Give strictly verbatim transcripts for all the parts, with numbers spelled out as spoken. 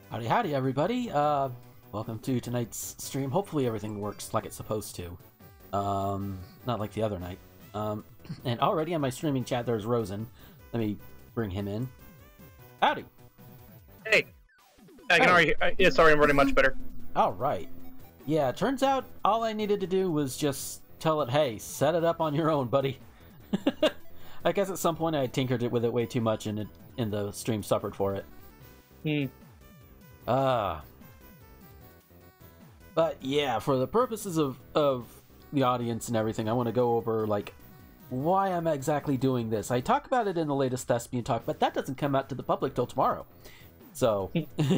Howdy, howdy, everybody. Uh, welcome to tonight's stream. Hopefully everything works like it's supposed to. Um, not like the other night. Um, and already on my streaming chat, there's Rosen. Let me bring him in. Howdy. Hey. I can Hey. already. I, yeah, sorry, I'm running much better. All right. Yeah, turns out all I needed to do was just tell it, hey, set it up on your own, buddy. I guess at some point I tinkered it with it way too much, and it, and the stream suffered for it. Hmm. Ah. But yeah, for the purposes of, of the audience and everything, I want to go over, like, why I'm exactly doing this. I talk about it in the latest Thespian Talk, but that doesn't come out to the public till tomorrow. So,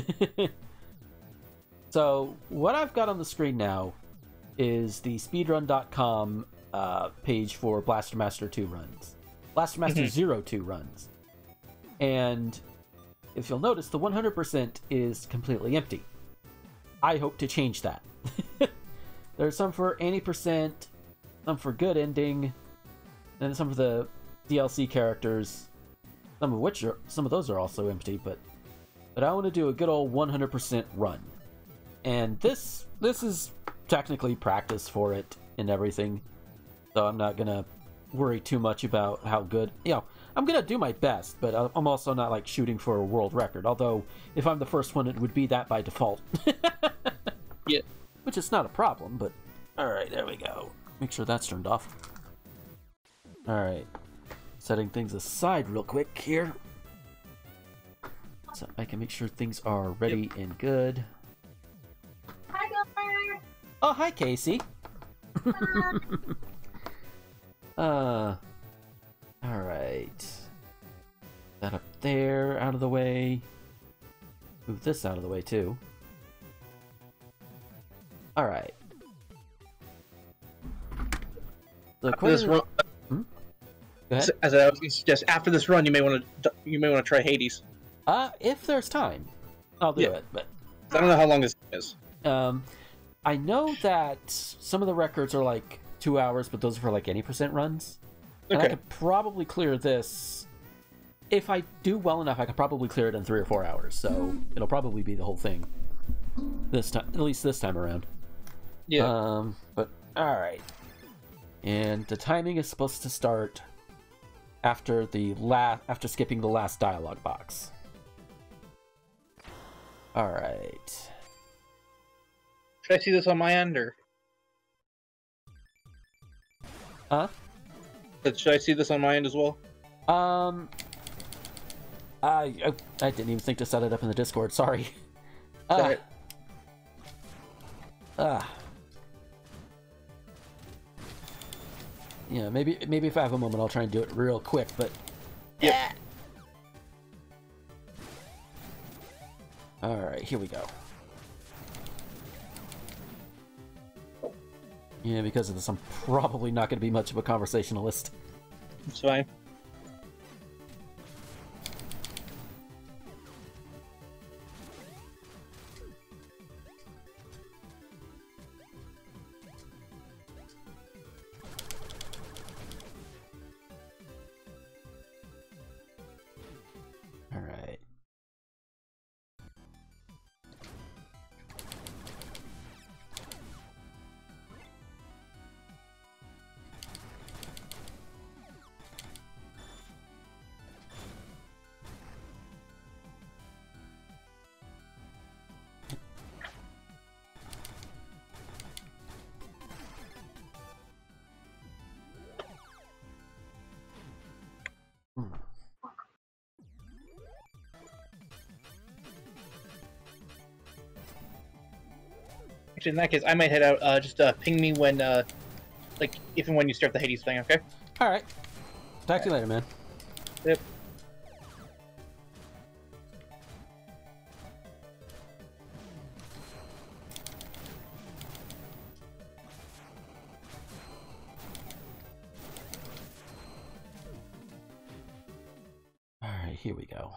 so what I've got on the screen now is the speedrun dot com uh, page for Blaster Master two runs. Blaster Master zero two runs. And if you'll notice, the one hundred percent is completely empty. I hope to change that. There's some for eighty percent, some for good ending, and some for the D L C characters, some of which are, some of those are also empty, but but I want to do a good old one hundred percent run. And this this is technically practice for it and everything, so I'm not gonna worry too much about how good, you know, I'm gonna do my best, but I'm also not like shooting for a world record, although if I'm the first one, it would be that by default. Yeah. Which is not a problem, but alright, there we go. Make sure that's turned off. Alright. Setting things aside real quick here, so I can make sure things are ready yep. and good. Hi, Gopher! Oh, hi, Casey! uh, alright. That up there, out of the way. Move this out of the way, too. Alright. So this run, hmm? Go ahead. As I was going to suggest, after this run, you may want to you may want to try Hades. Uh, if there's time, I'll do yeah. it. But I don't know how long this is. Um, I know that some of the records are like two hours, but those are for like eighty percent runs. And okay. I could probably clear this. If I do well enough, I could probably clear it in three or four hours. So it'll probably be the whole thing this time, at least this time around. Yeah. Um, but all right. And the timing is supposed to start after the last, after skipping the last dialogue box. All right. Should I see this on my end, or? Huh? But should I see this on my end as well? Um, I I, I didn't even think to set it up in the Discord. Sorry. Sorry. Ah. Uh, yeah, maybe maybe if I have a moment, I'll try and do it real quick. But yeah. All right, here we go. Yeah, because of this, I'm probably not going to be much of a conversationalist. It's fine. All right. Actually, in that case, I might head out. Uh, just uh, ping me when, uh, like, if and when you start the Hades thing, okay? All right. Talk to you later, man. Yep. All right, here we go.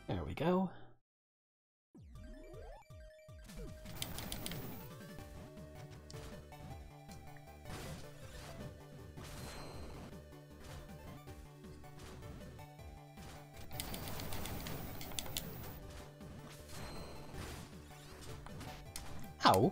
There we go. Ow.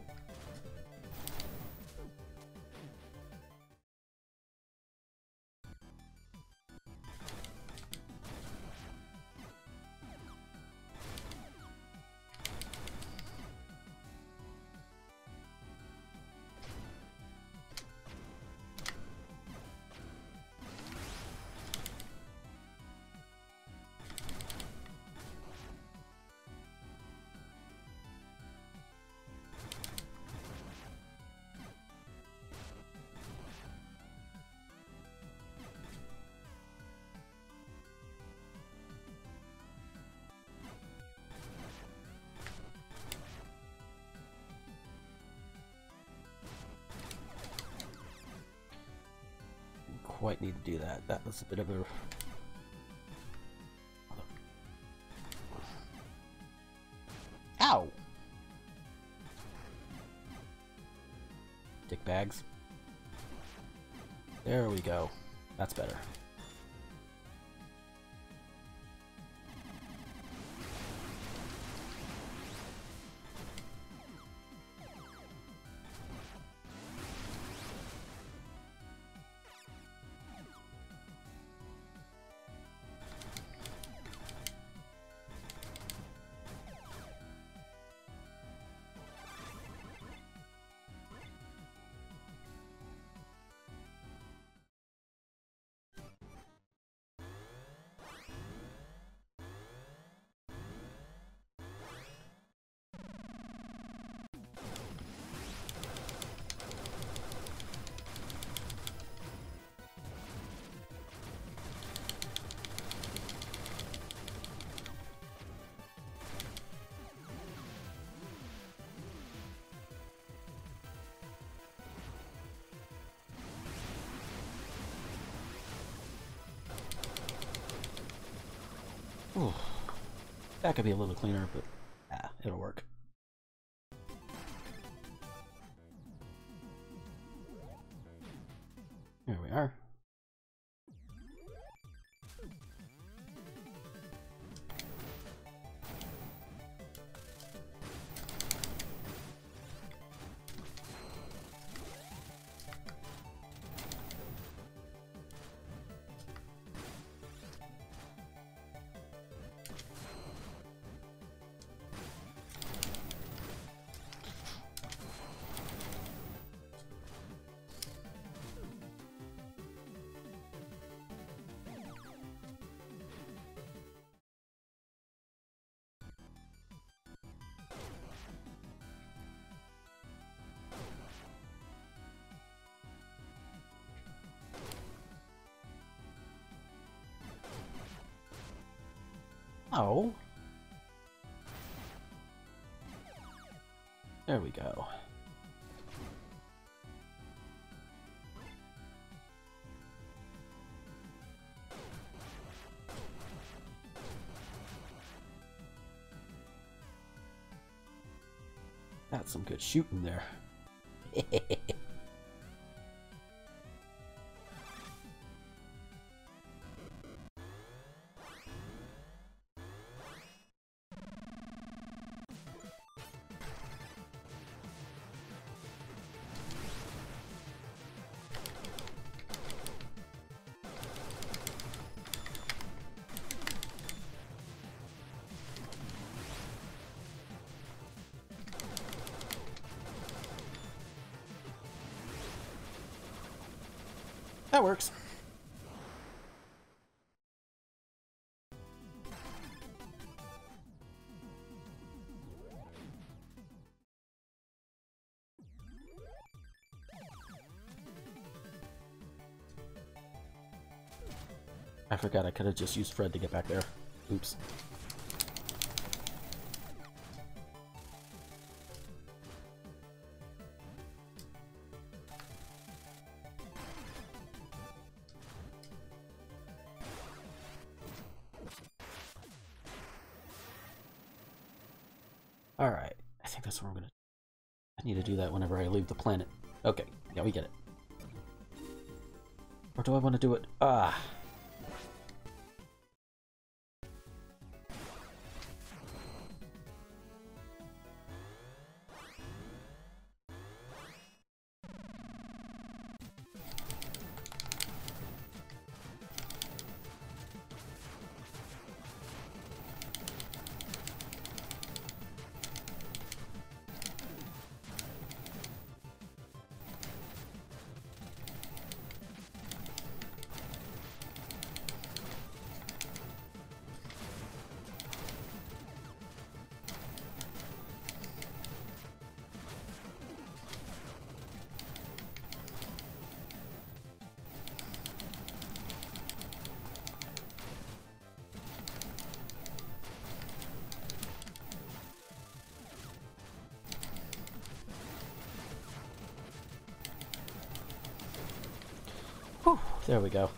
Quite need to do that. That was a bit of a... Ow! Dick bags. There we go. That's better. Ooh. That could be a little cleaner, but ah, it'll work. There we are. Oh. There we go. That's some good shooting there. That works. I forgot I could have just used Fred to get back there. Oops. Alright, I think that's what I'm gonna... I need to do that whenever I leave the planet. Okay, yeah, we get it. Or do I want to do it? Ah. Whew, there we go.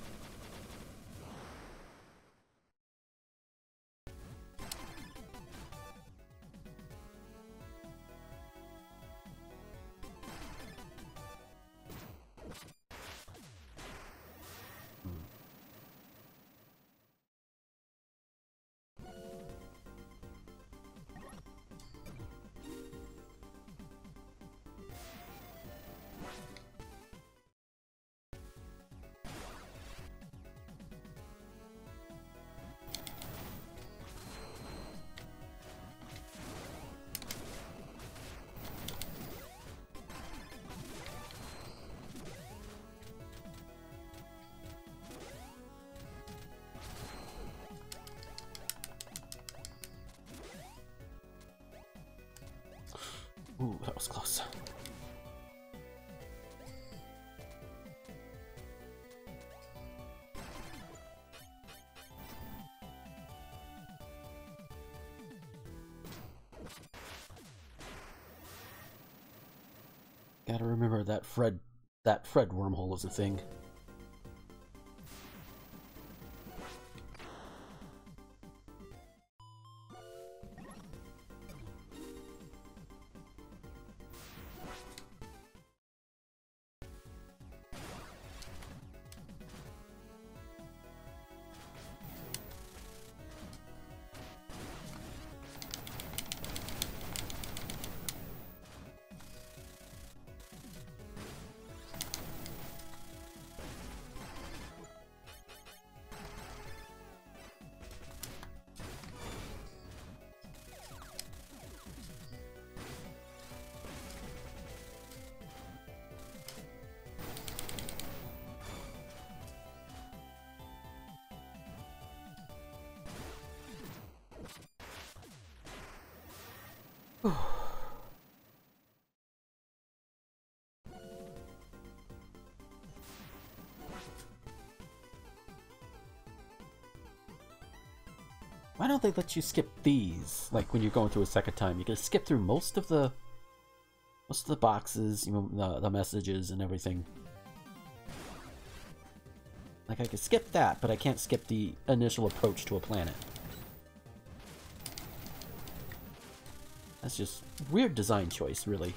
Ooh, that was close. Gotta remember that Fred, that Fred wormhole is a thing. Why don't they let you skip these? Like when you're going through a second time, you can skip through most of the most of the boxes, you know, the, the messages and everything. Like I can skip that, but I can't skip the initial approach to a planet. That's just weird design choice, really.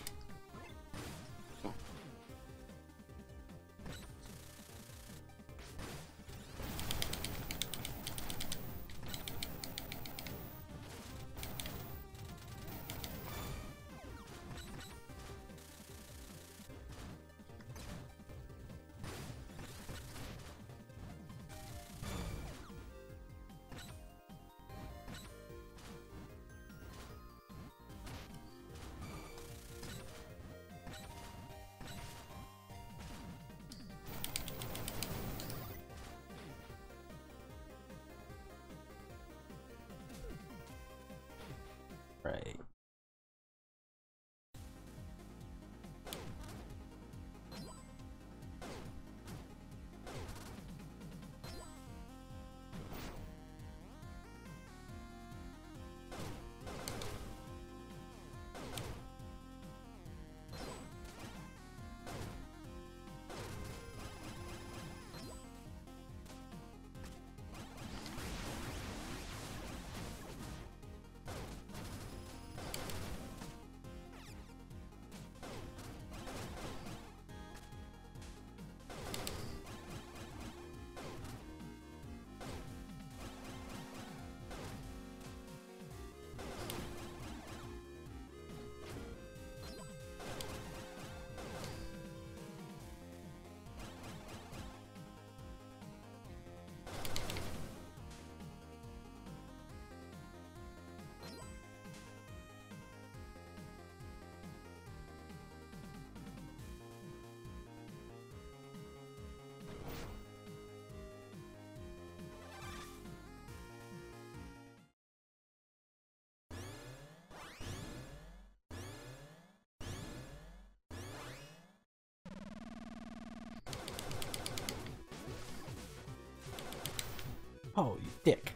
Oh, you dick.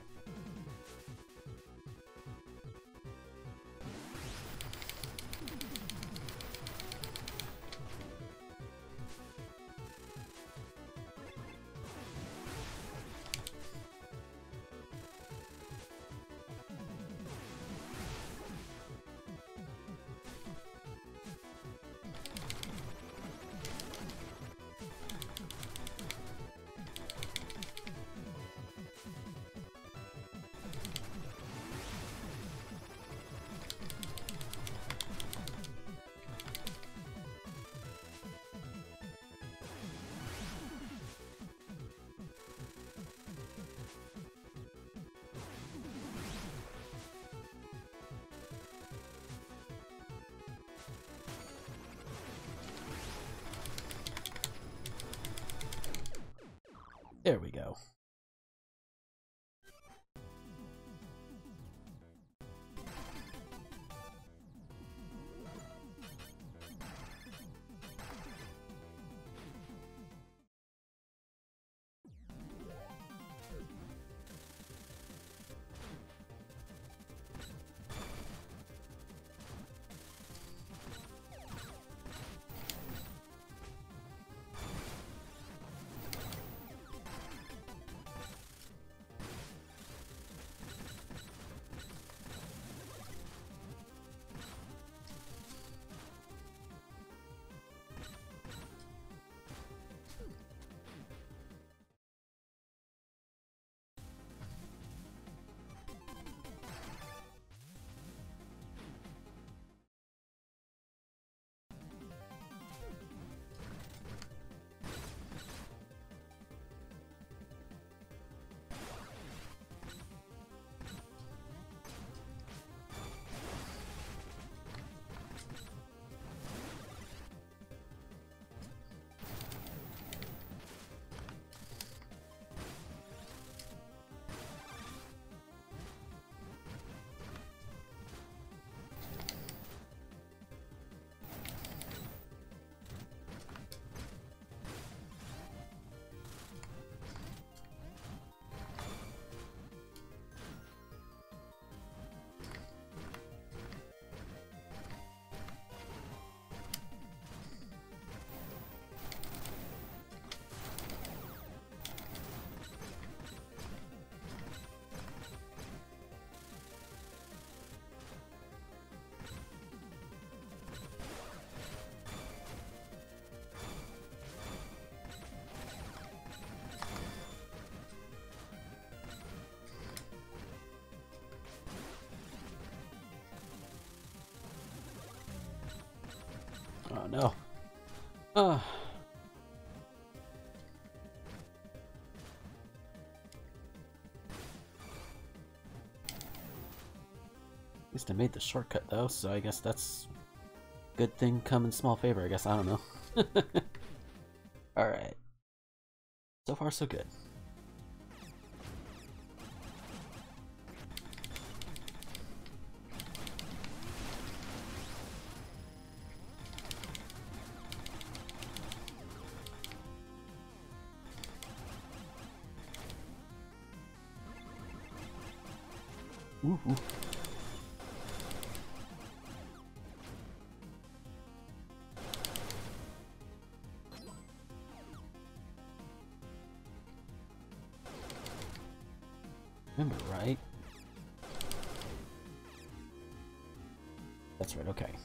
There we go. Oh no. Uh. At least I made the shortcut though, so I guess that's good thing come in small favor, I guess. I don't know. Alright. So far so good. Ooh, ooh. Remember, right? That's right, okay.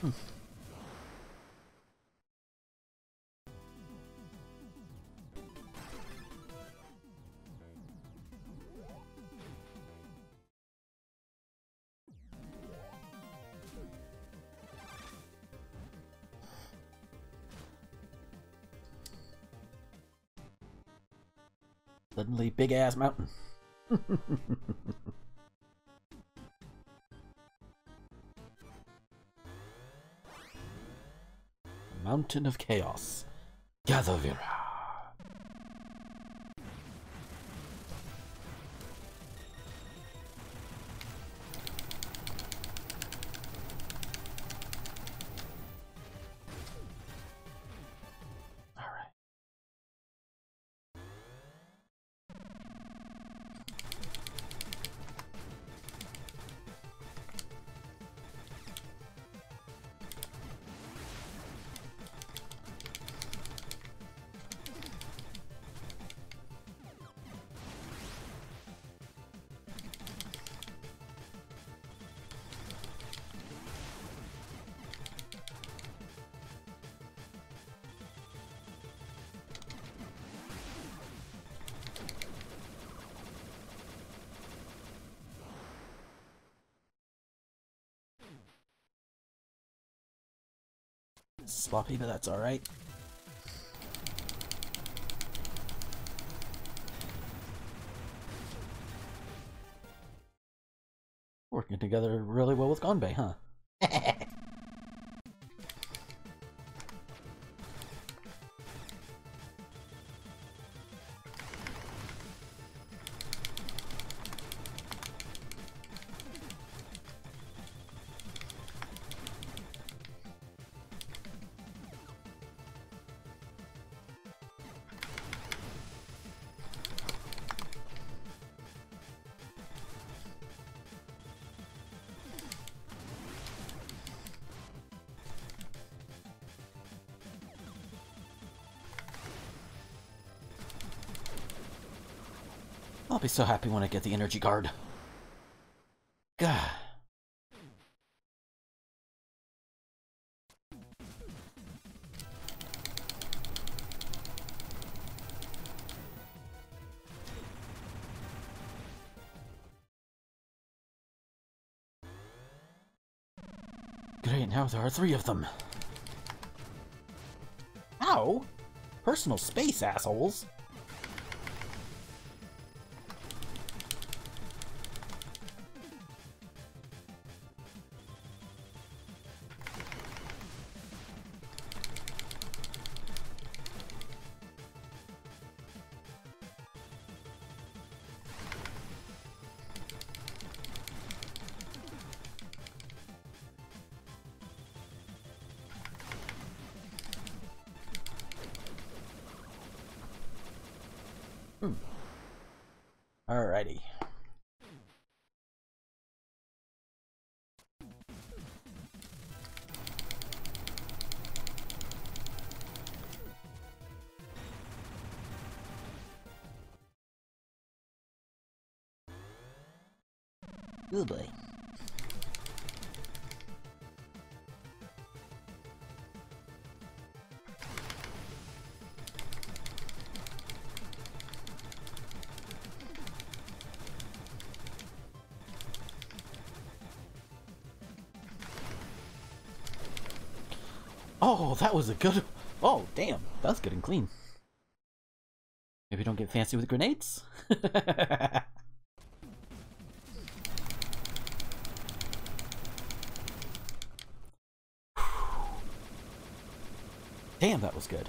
Hmm. Suddenly, big ass mountain. Mountain of Chaos. Gathavira. Alright. Sloppy, but that's alright. Working together really well with Gonbei, huh? I'll be so happy when I get the energy card. Gah. Great, now there are three of them. Ow! Personal space, assholes! Hmm. Alrighty. Oh boy. Oh, that was a good... Oh, damn. That's good and clean. Maybe don't get fancy with grenades? Damn, that was good.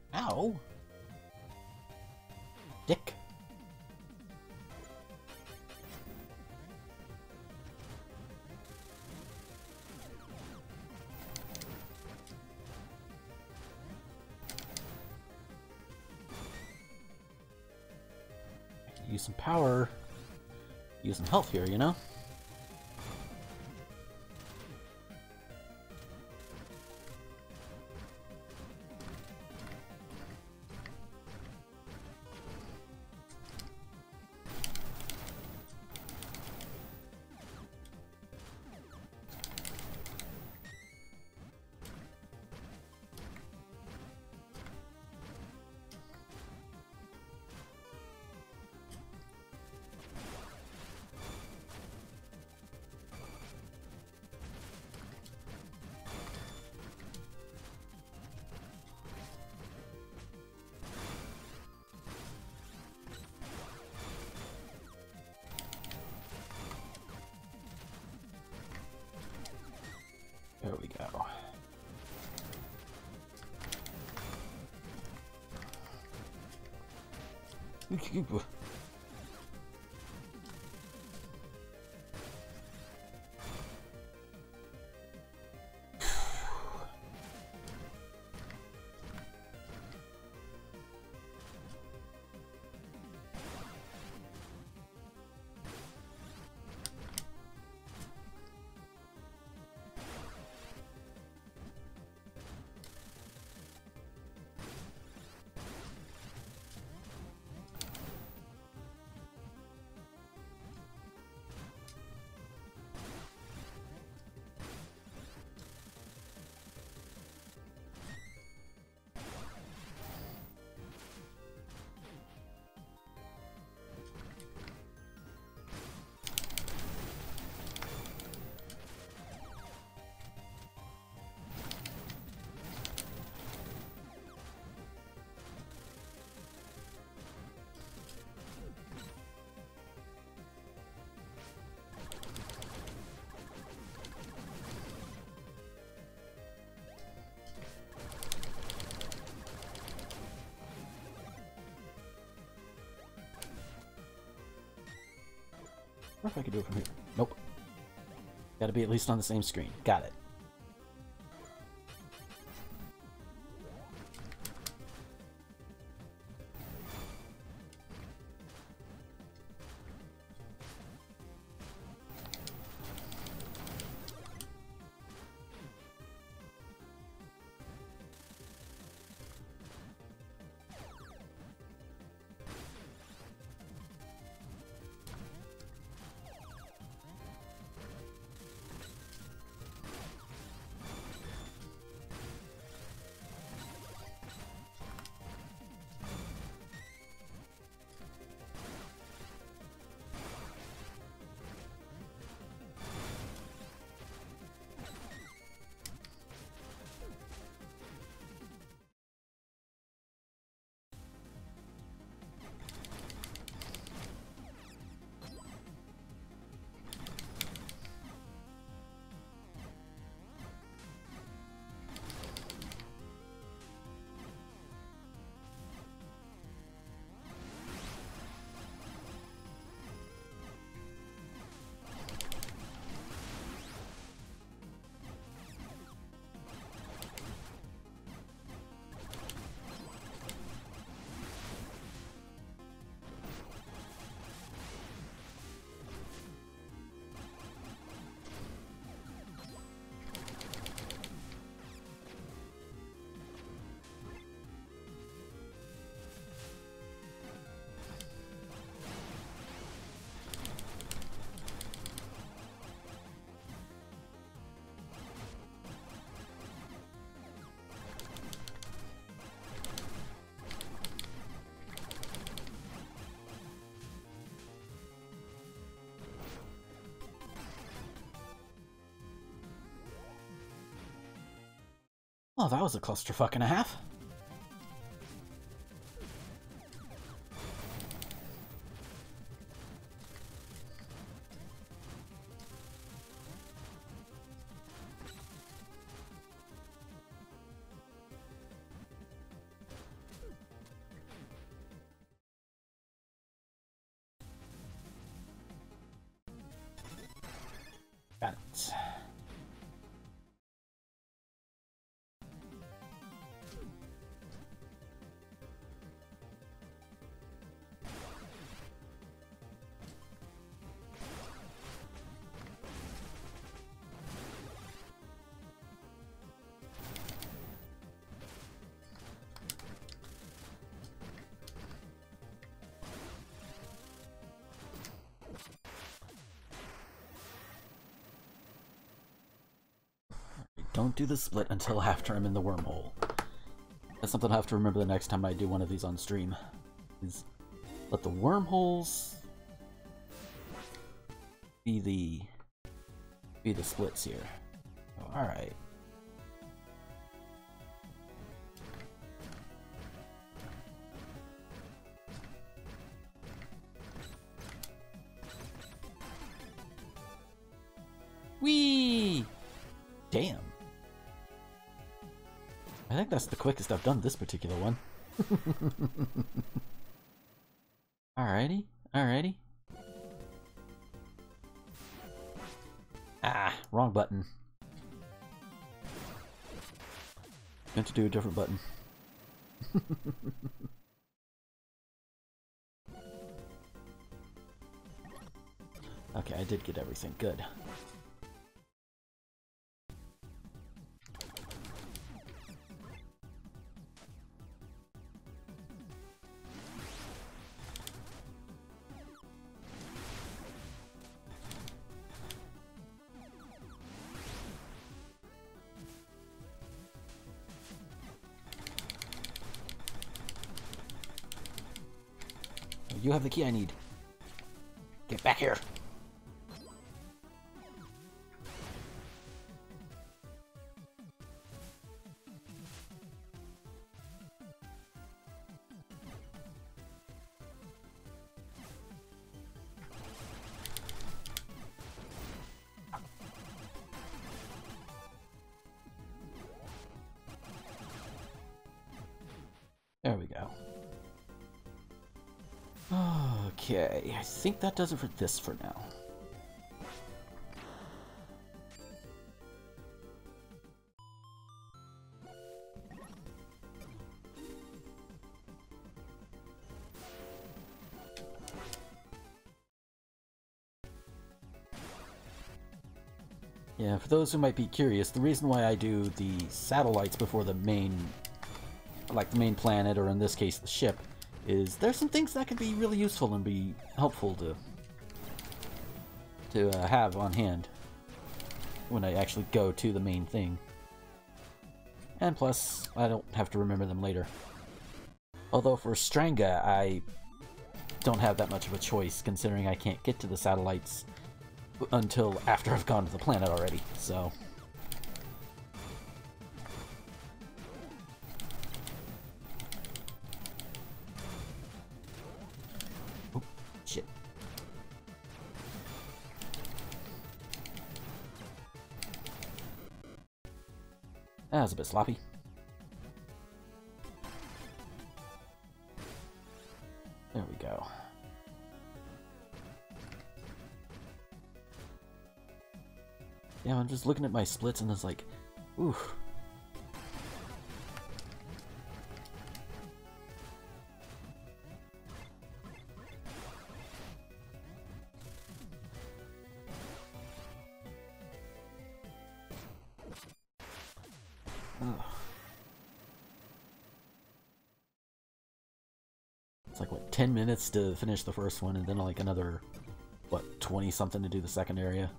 Ow! Dick. I could use some power. Use some health here, you know? There we go. I wonder if I could do it from here. Nope. Gotta be at least on the same screen. Got it. Oh, that was a clusterfuck and a half. Got it. Don't do the split until after I'm in the wormhole. That's something I have to remember the next time I do one of these on stream. Is let the wormholes be the be the splits here. Oh, all right. Whee! Damn. I think that's the quickest I've done this particular one. Alrighty, alrighty. Ah, wrong button. Meant to do a different button. Okay, I did get everything. Good. You have the key I need. Get back here. There we go. Okay, I think that does it for this for now. Yeah, for those who might be curious, the reason why I do the satellites before the main, like the main planet, or in this case the ship, is there's some things that could be really useful and be helpful to to uh, have on hand when I actually go to the main thing. And plus, I don't have to remember them later. Although for Stranga, I don't have that much of a choice, considering I can't get to the satellites until after I've gone to the planet already, so... Shit. That was a bit sloppy. There we go. Yeah, I'm just looking at my splits and it's like, ooh. It's like, what, ten minutes to finish the first one, and then like another, what, twenty something to do the second area?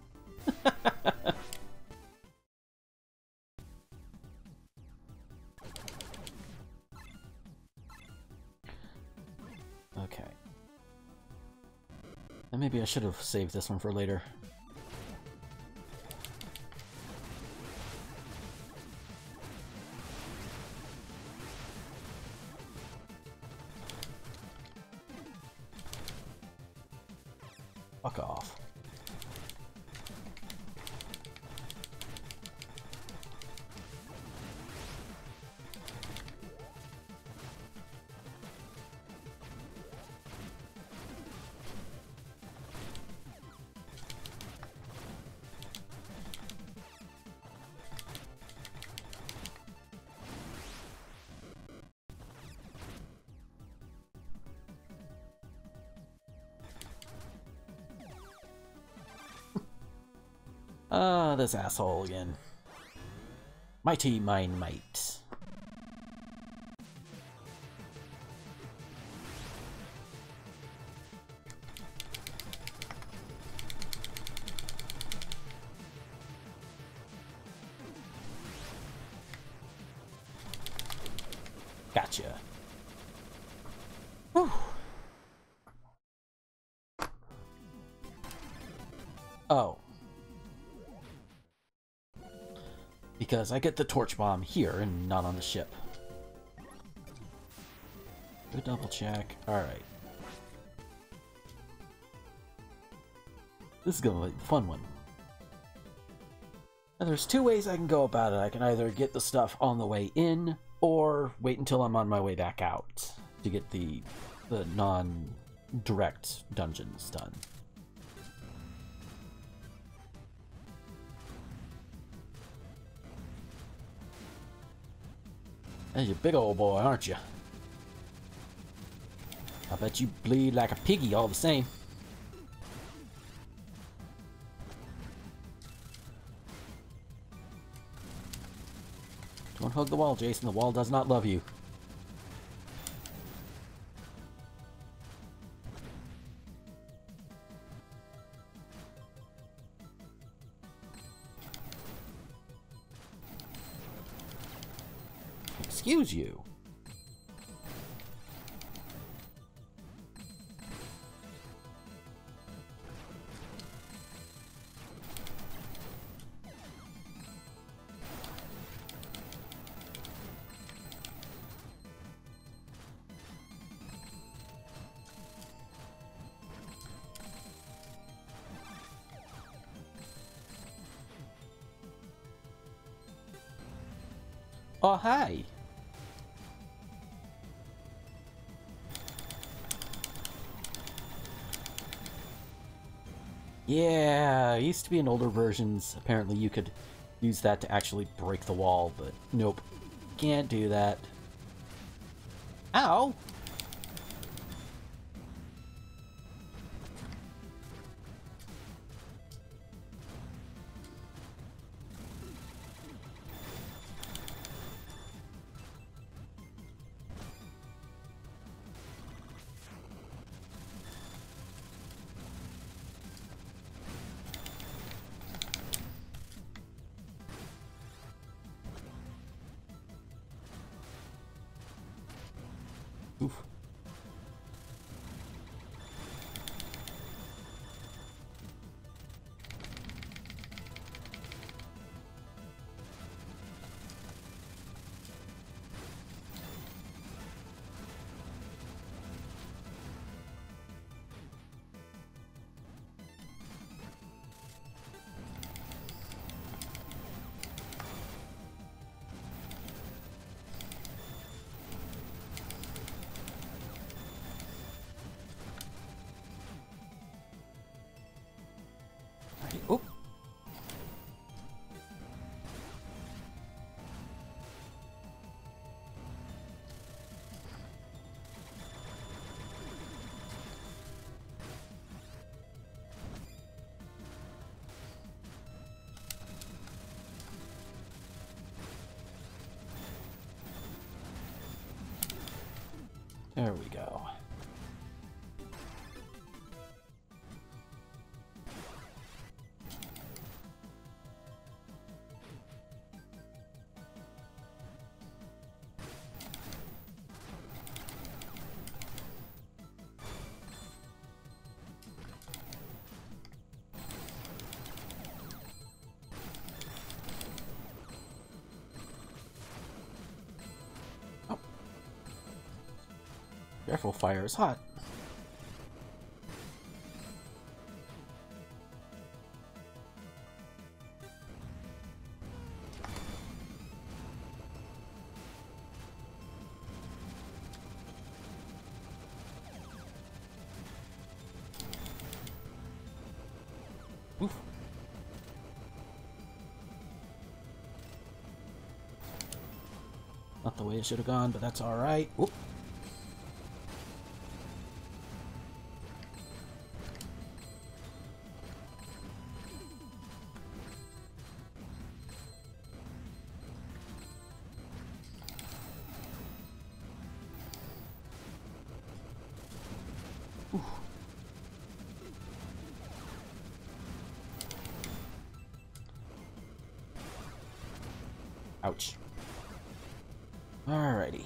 Okay. And maybe I should have saved this one for later. Fuck off. Ah, uh, this asshole again. Mighty mine might. Gotcha. Whew. Oh. Because I get the torch bomb here and not on the ship. Good double check. Alright. This is gonna be a fun one. Now, there's two ways I can go about it. I can either get the stuff on the way in, or wait until I'm on my way back out to get the the non-direct dungeons done. Hey, you big old boy, aren't you? I bet you bleed like a piggy all the same. Don't hug the wall, Jason. The wall does not love you. Excuse you. Oh, hi. Yeah, it used to be in older versions. Apparently you could use that to actually break the wall, but nope. Can't do that. Ow! Oof. Oh. There we go. Careful, fire is hot. Oof. Not the way it should have gone, but that's alright. Whoop. Ouch. Alrighty.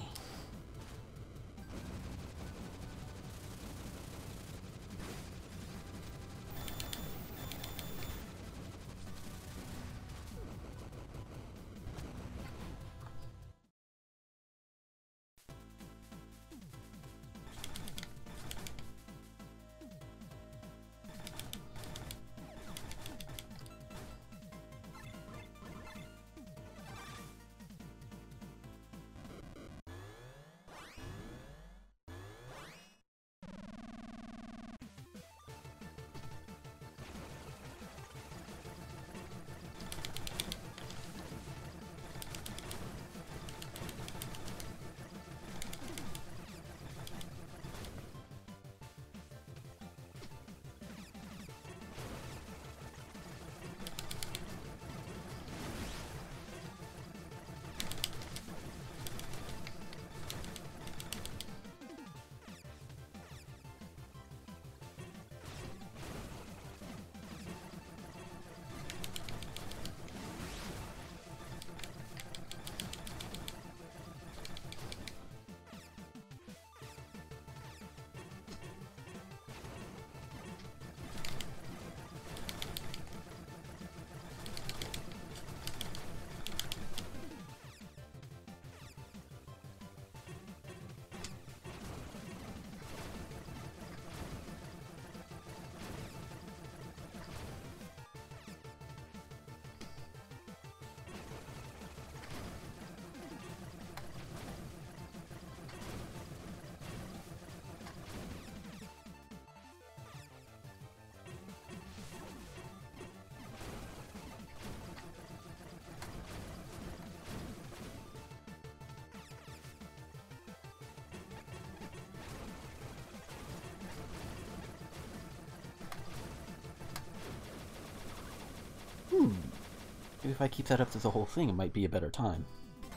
Hmm. Maybe if I keep that up to the whole thing, it might be a better time.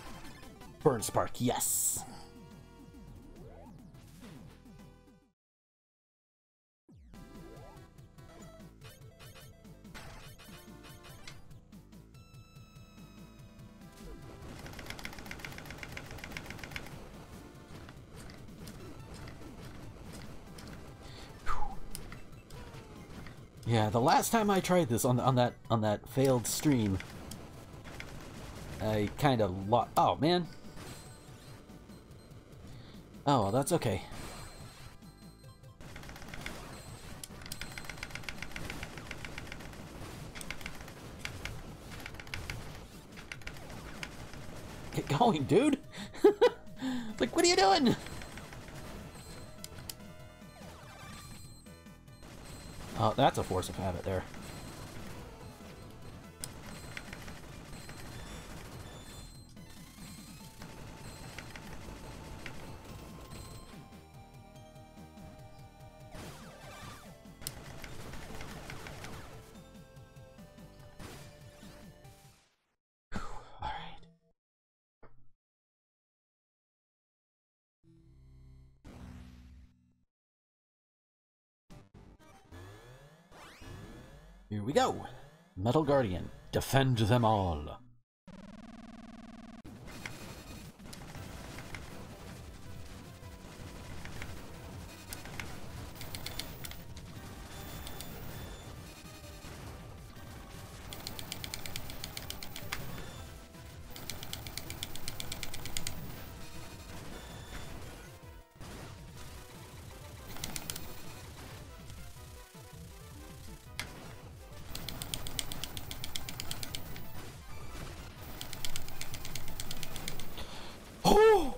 Burn spark, yes! Yeah, the last time I tried this on on that on that failed stream, I kind of lost. Oh man. Oh, well, that's okay. Get going, dude. Like, what are you doing? Oh, that's a force of habit there. All right. Here we go. Metal Guardian, defend them all. Oh!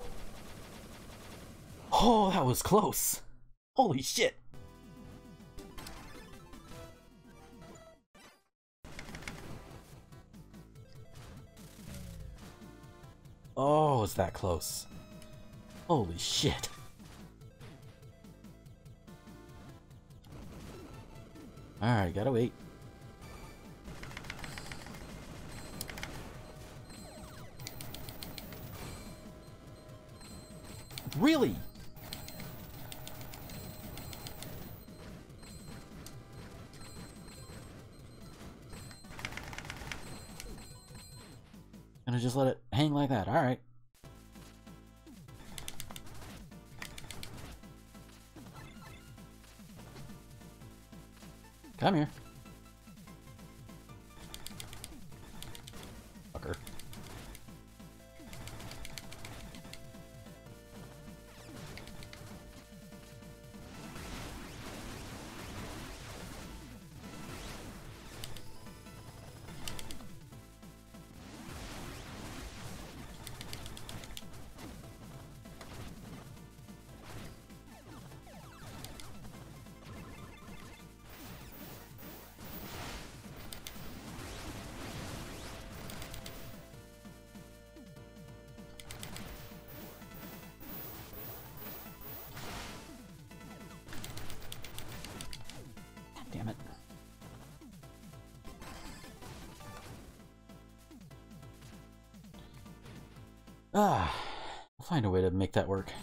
Oh, that was close. Holy shit. Oh, is that close? Holy shit. Alright, gotta wait. Really? Gonna just let it hang like that. Alright. Come here. Fucker. Damn it. Ah, I'll find a way to make that work.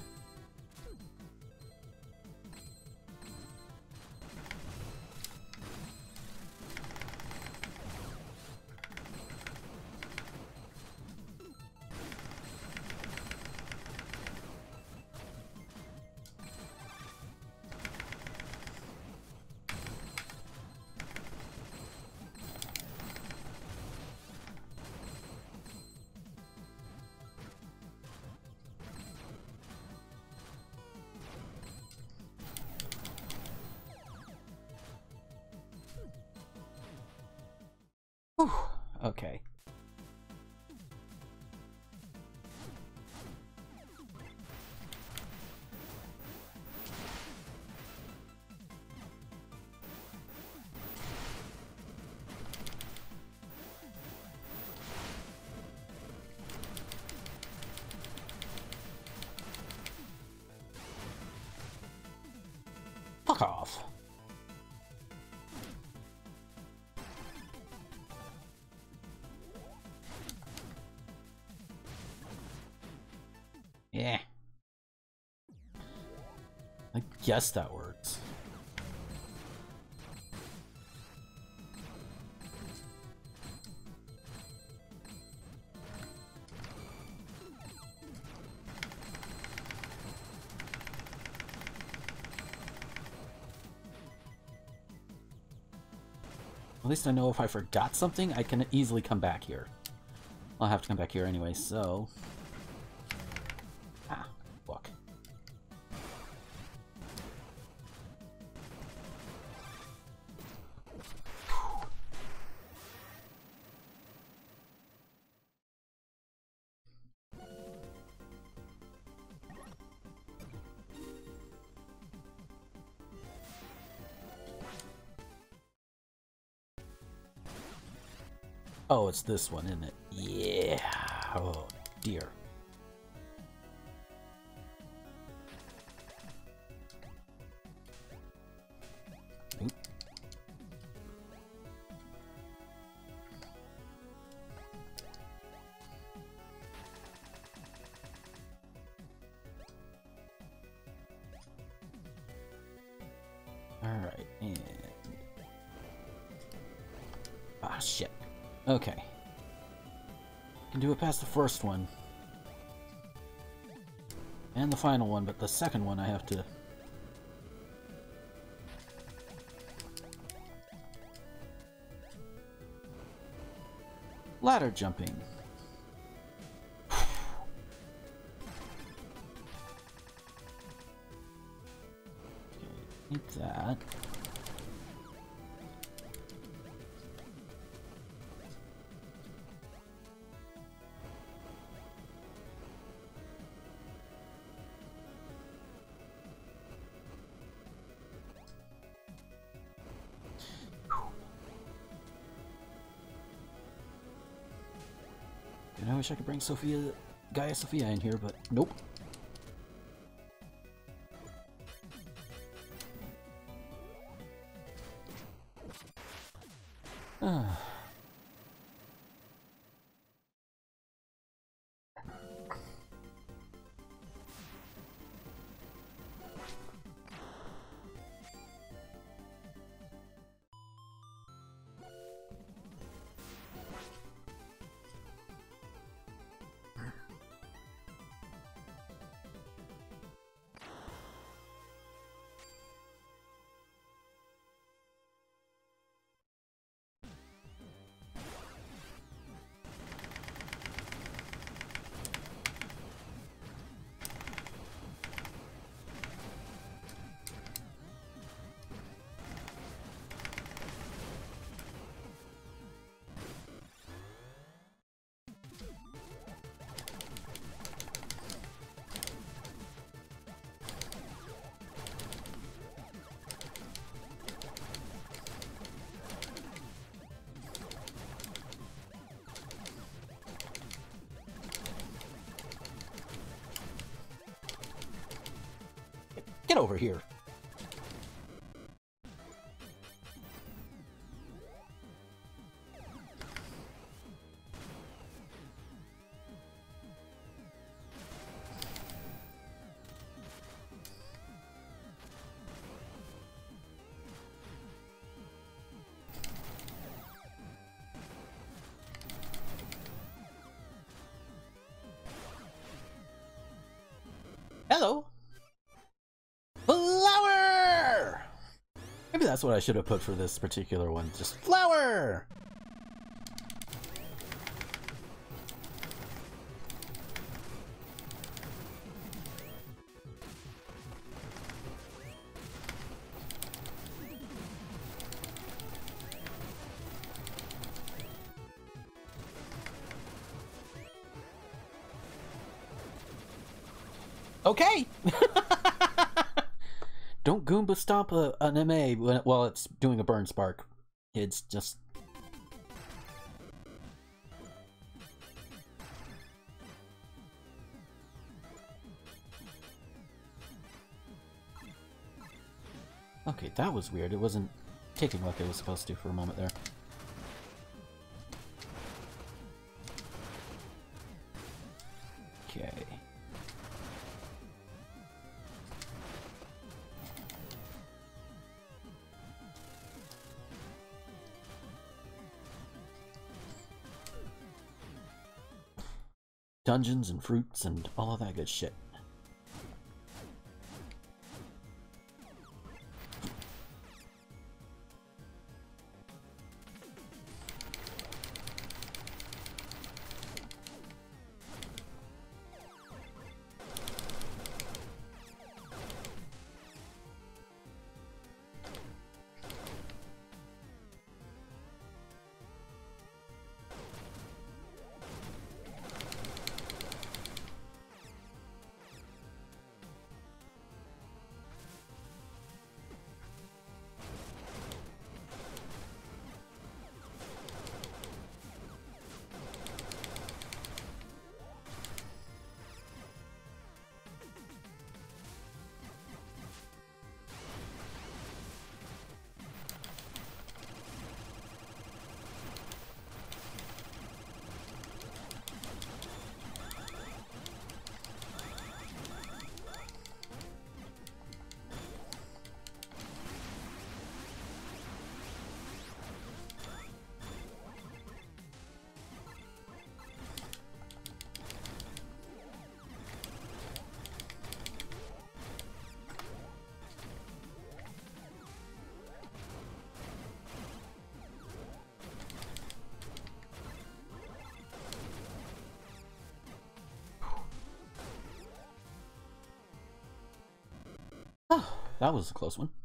Whew. Okay. Fuck off. Yeah. I guess that works. At least I know if I forgot something, I can easily come back here. I'll have to come back here anyway, so... Ah, look. Oh, it's this one, isn't it? Yeah. Oh, dear. Oop. All right, and ah, shit. Okay. Can do it past the first one. And the final one, but the second one I have to... Ladder jumping. Okay, need that. I wish I could bring Sophia, Gaia Sophia in here, but nope. Ah. Get over here. Hello! Flower! Maybe that's what I should have put for this particular one. Just flower! Okay! Don't Goomba stomp a, an M A when, while it's doing a burn spark. It's just... Okay, that was weird. It wasn't taking like it was supposed to for a moment there. Okay. Dungeons and fruits and all of that good shit. Oh, that was a close one.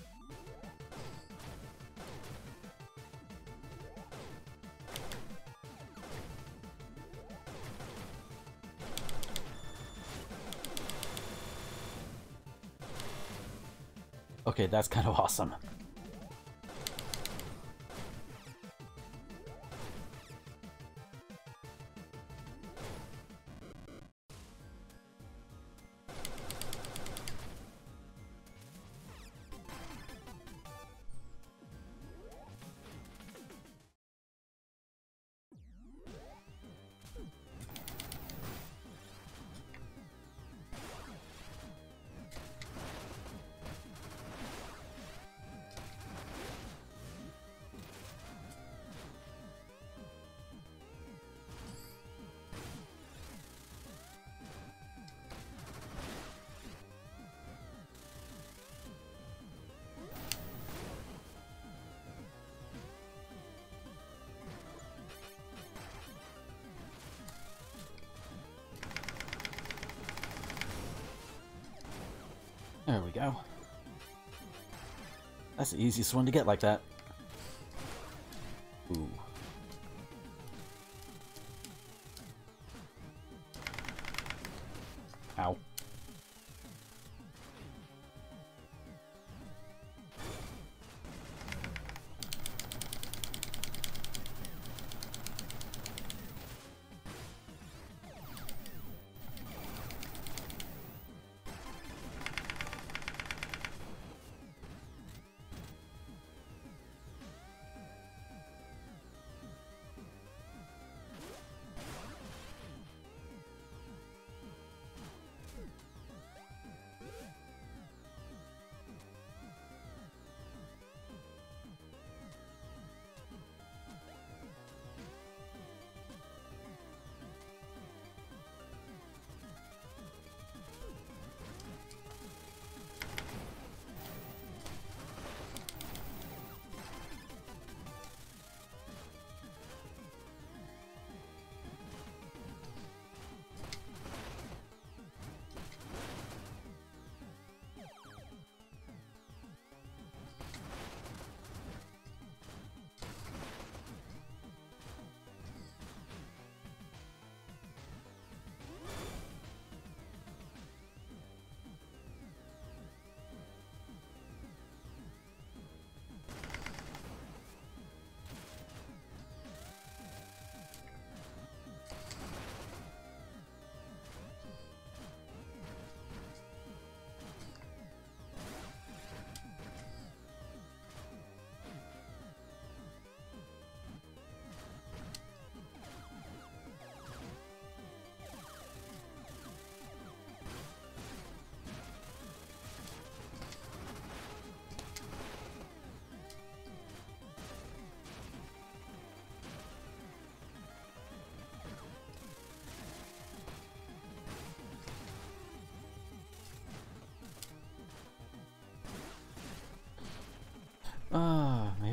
Okay, that's kind of awesome. There we go. That's the easiest one to get like that. Ooh. Ow.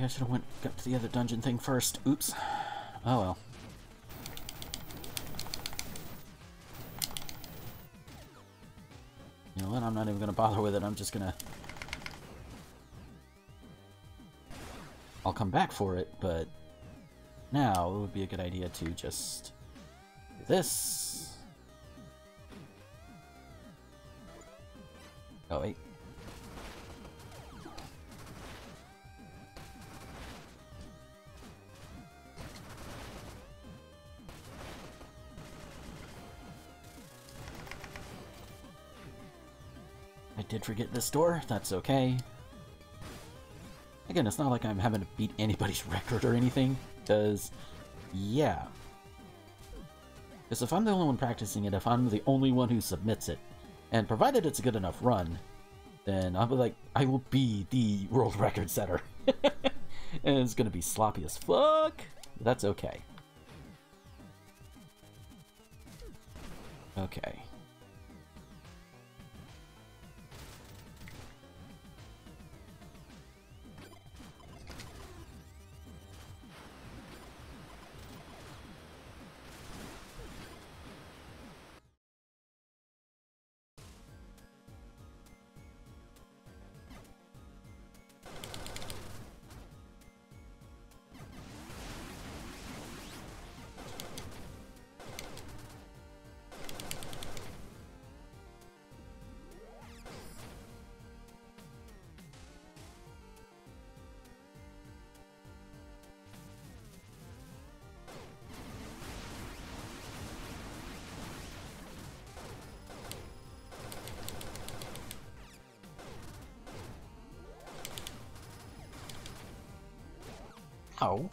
I should have went got to the other dungeon thing first. Oops. Oh well. You know what? I'm not even gonna bother with it. I'm just gonna... I'll come back for it, but now it would be a good idea to just do this. Oh, wait. I did forget this door. That's okay. Again, it's not like I'm having to beat anybody's record or anything, because, yeah. Because if I'm the only one practicing it, if I'm the only one who submits it, and provided it's a good enough run, then I'll be like, I will be the world record setter. And it's gonna be sloppy as fuck. That's okay. Okay. Ow.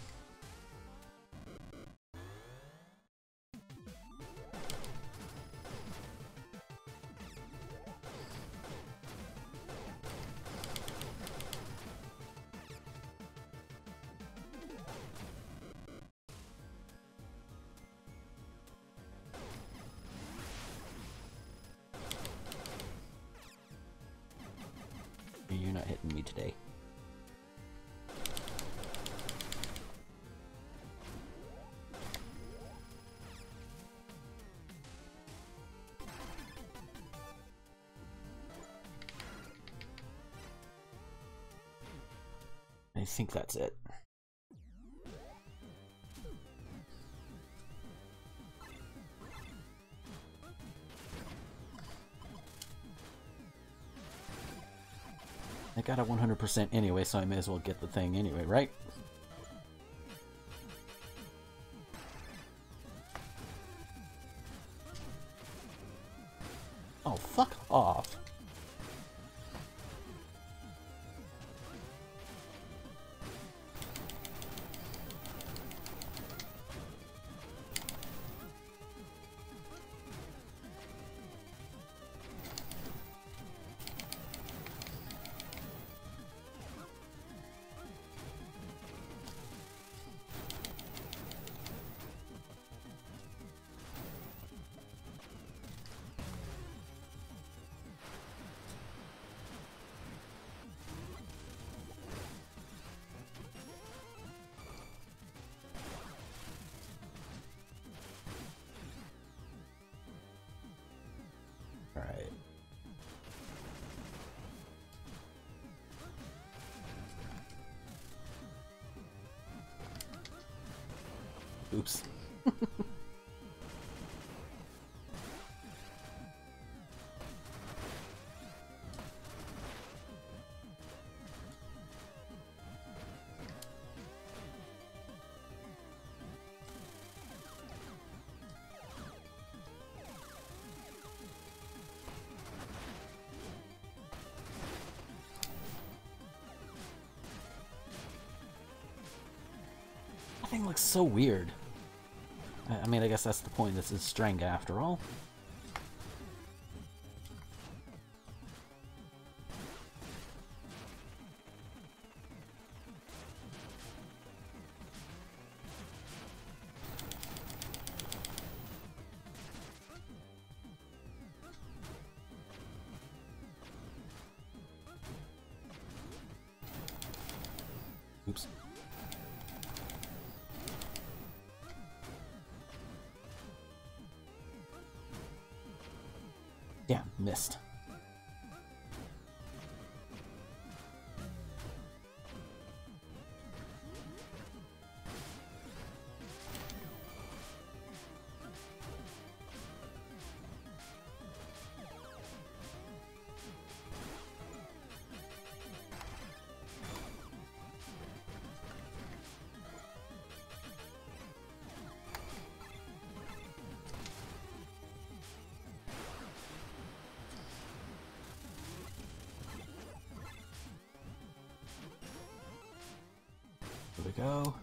You're not hitting me today. I think that's it. I got a one hundred percent anyway, so I may as well get the thing anyway, right? Oh, fuck off. Alright. Oops. That thing looks so weird. I, I mean, I guess that's the point. This is Stranga after all. Oops. Damn, missed. Here we go.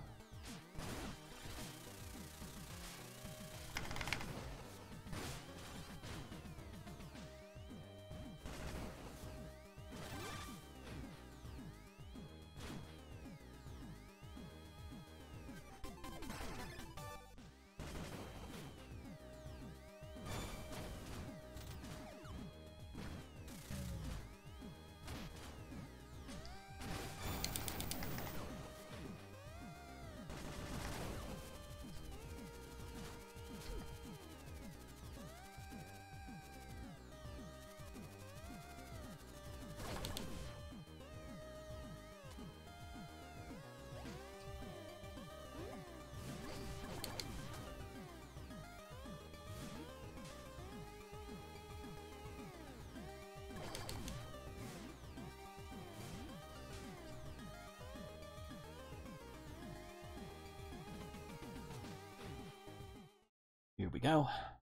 Here we go.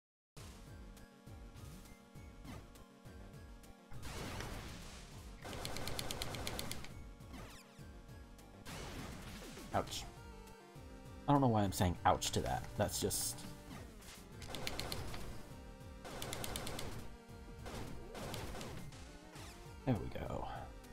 Ouch. I don't know why I'm saying ouch to that. That's just... There we go.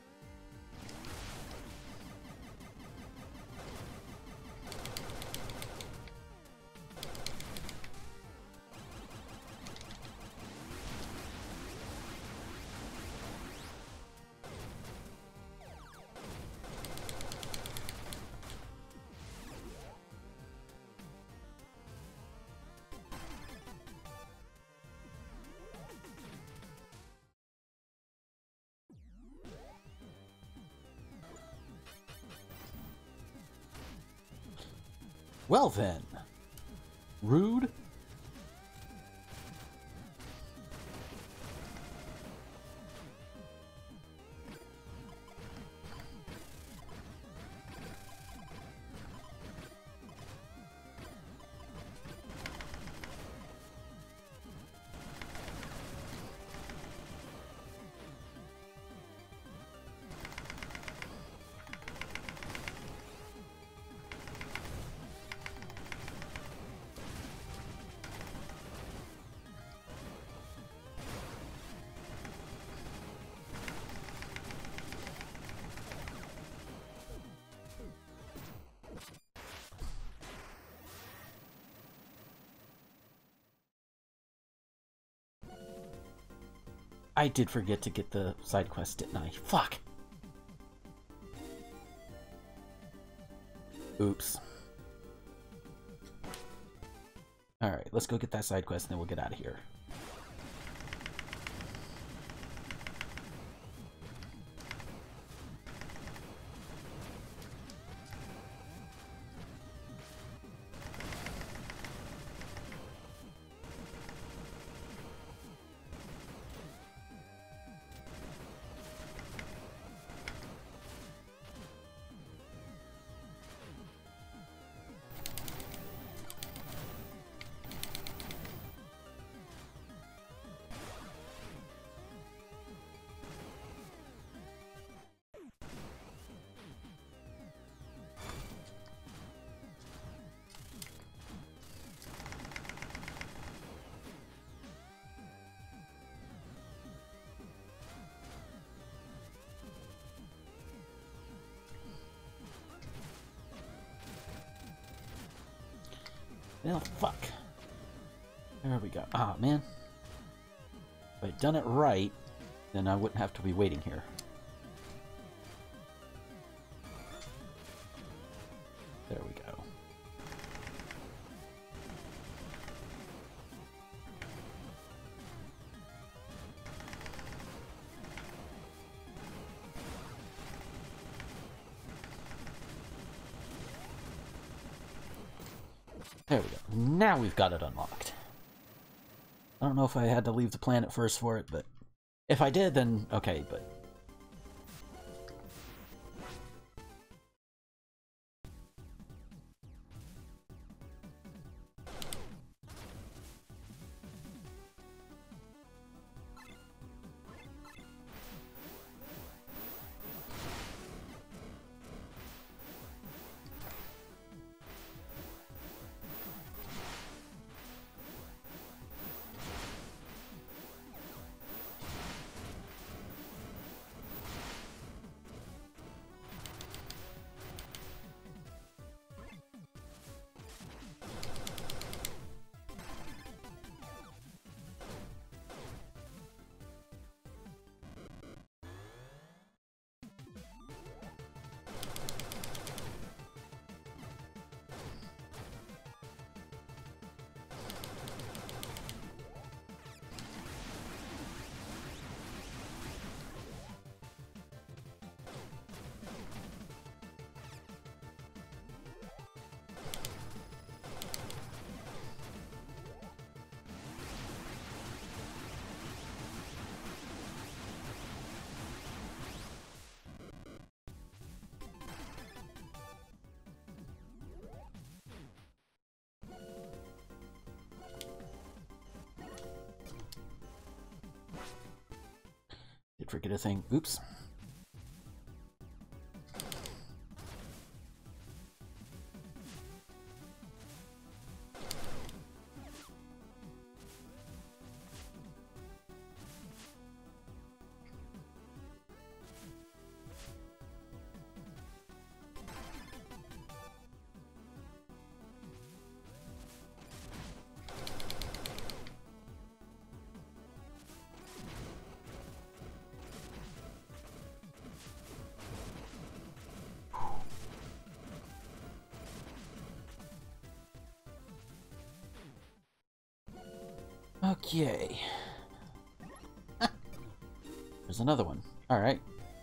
Well then, rude. I did forget to get the side quest, didn't I? Fuck! Oops. Alright, let's go get that side quest and then we'll get out of here. Well, fuck. There we go. Ah, man. If I'd done it right, then I wouldn't have to be waiting here. There we go. There we go. Now we've got it unlocked. I don't know if I had to leave the planet first for it, but if I did, then okay, but... Did forget a thing. Oops. Okay. There's another one. Alright.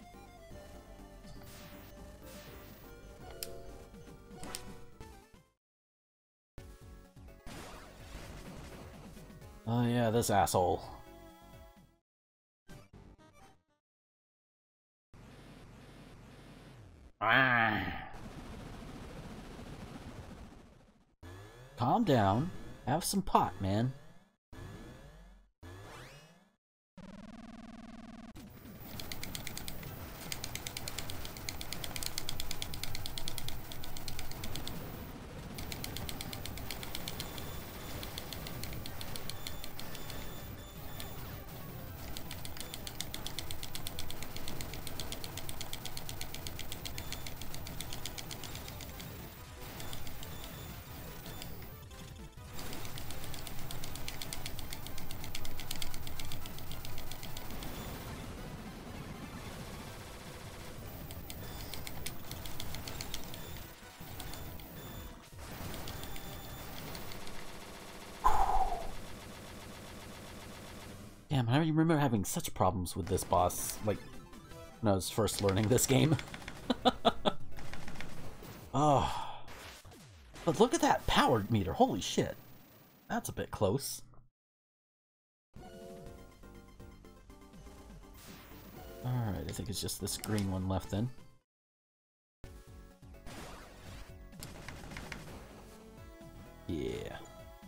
Oh yeah, this asshole. Ah. Calm down. Have some pot, man. Damn, I remember having such problems with this boss, like, when I was first learning this game. Oh. But look at that power meter, holy shit. That's a bit close. Alright, I think it's just this green one left then. Yeah.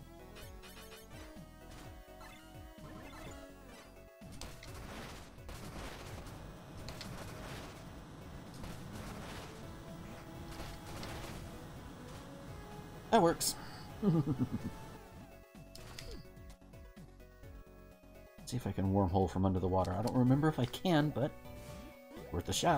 That works. See if I can wormhole from under the water. I don't remember if I can, but worth a shot.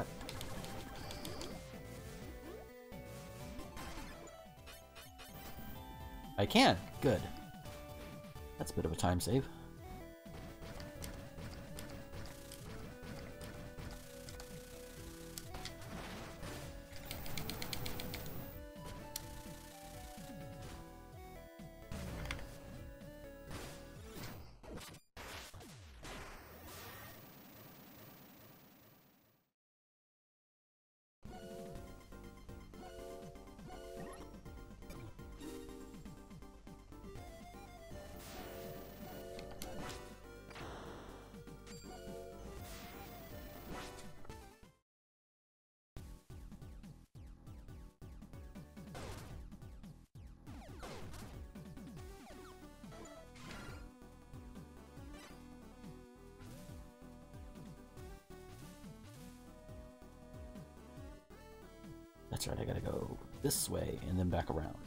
I can. Good. That's a bit of a time save. That's right, I gotta go this way and then back around.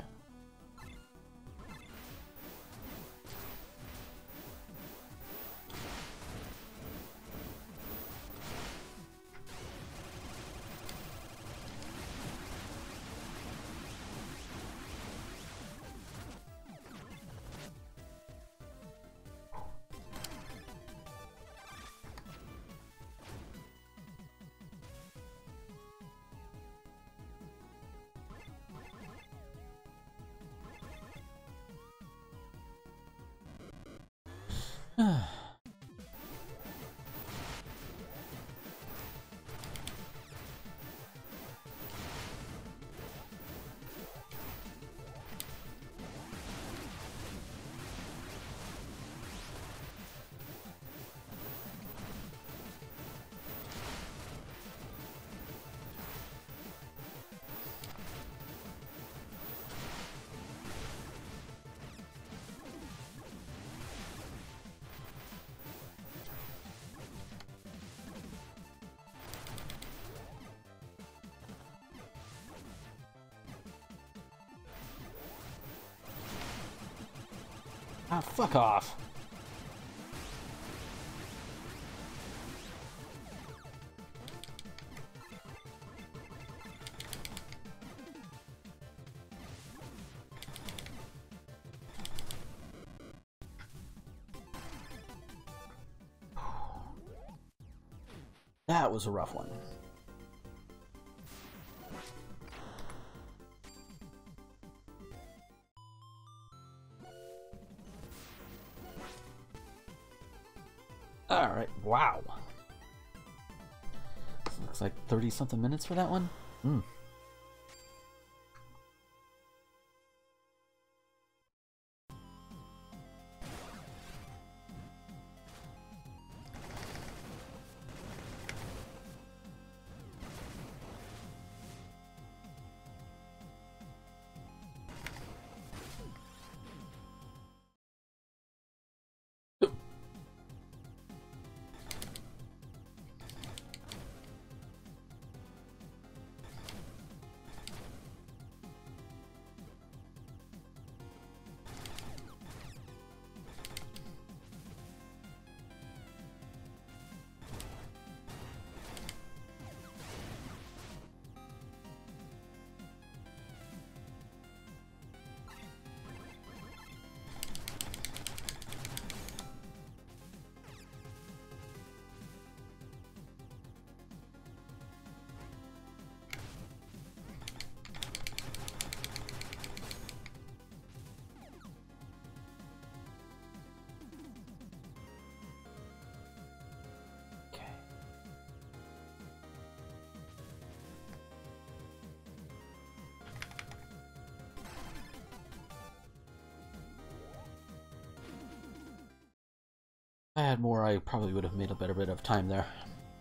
Ah, fuck off. That was a rough one. Alright, wow. This looks like thirty something minutes for that one. Hmm. If I had more, I probably would have made a better bit of time there.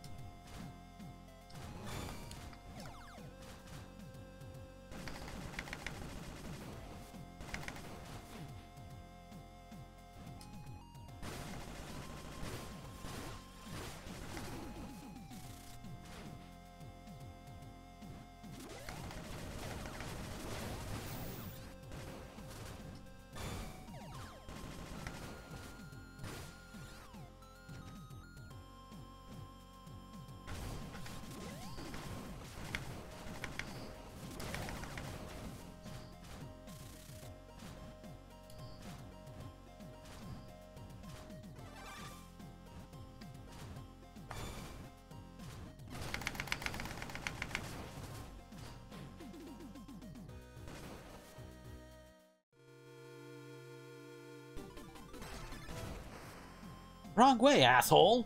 Wrong way, asshole!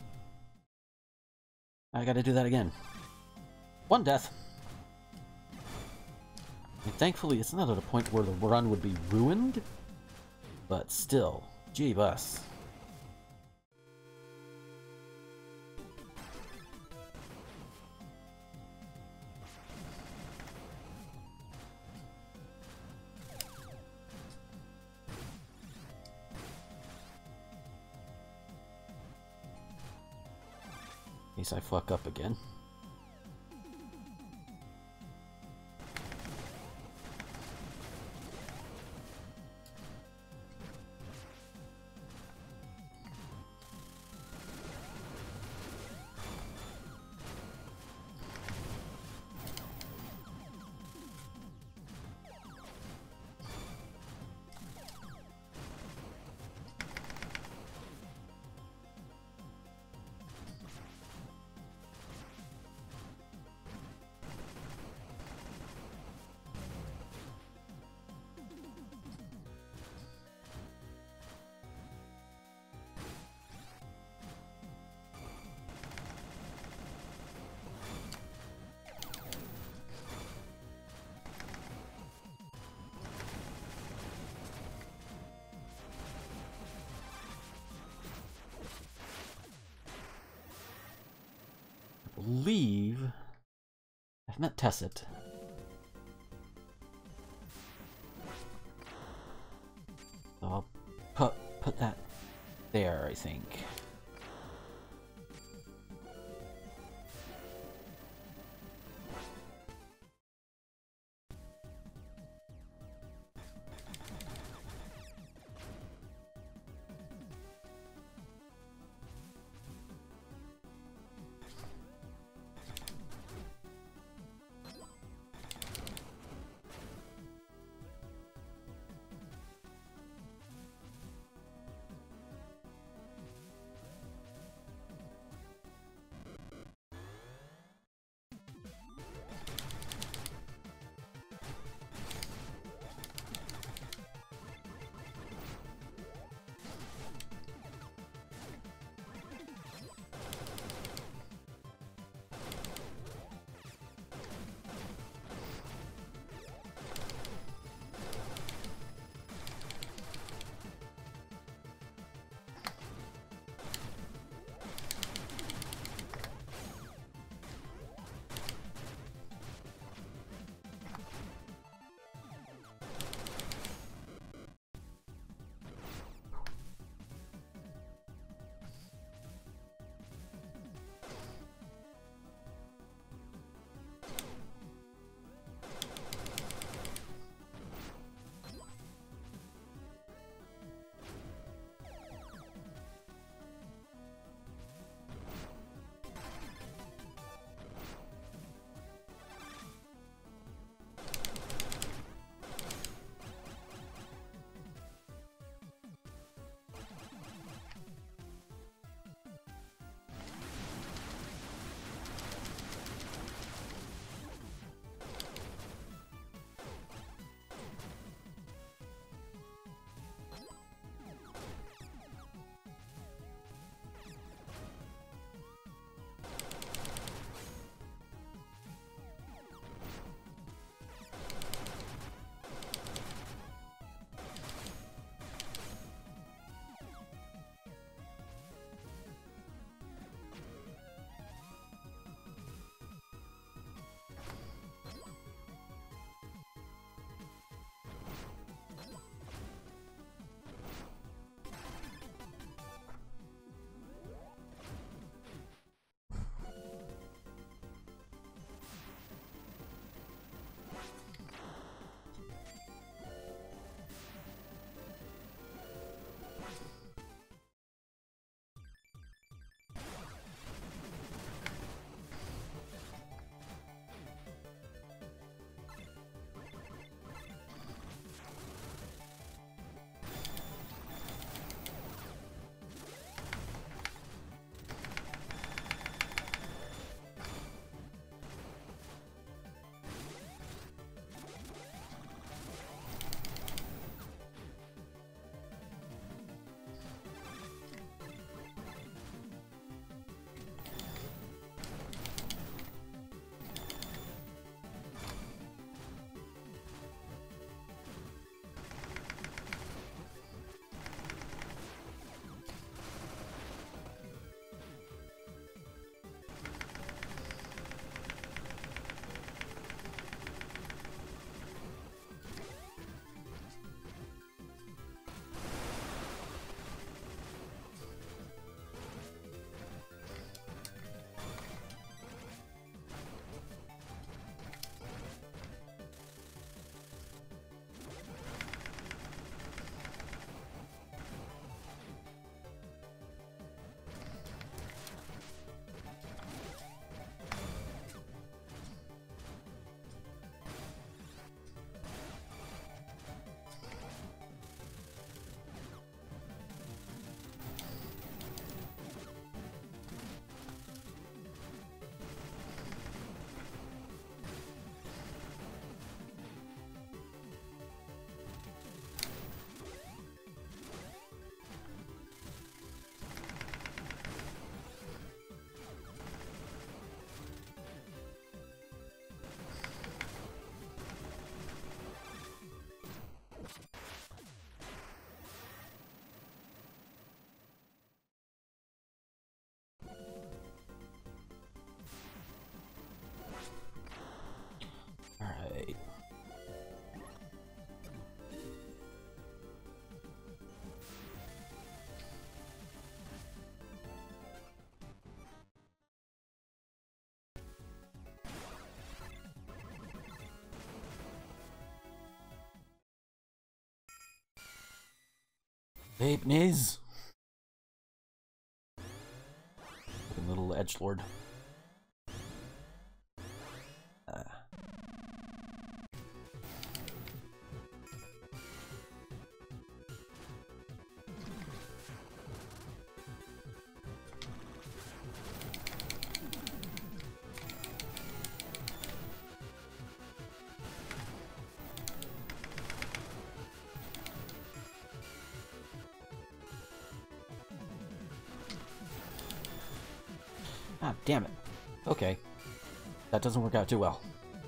I gotta do that again. One death. And thankfully, it's not at a point where the run would be ruined, but still, gee bus. In case I fuck up again. believe I've met Tessit. So I'll put put that there, I think. Vape Niz. Little edgelord. Uh. Ah, damn it. Okay. That doesn't work out too well.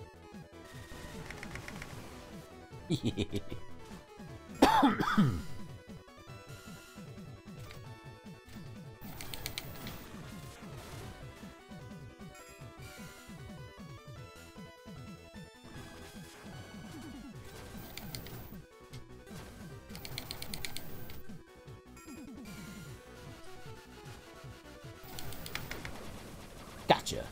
Gotcha.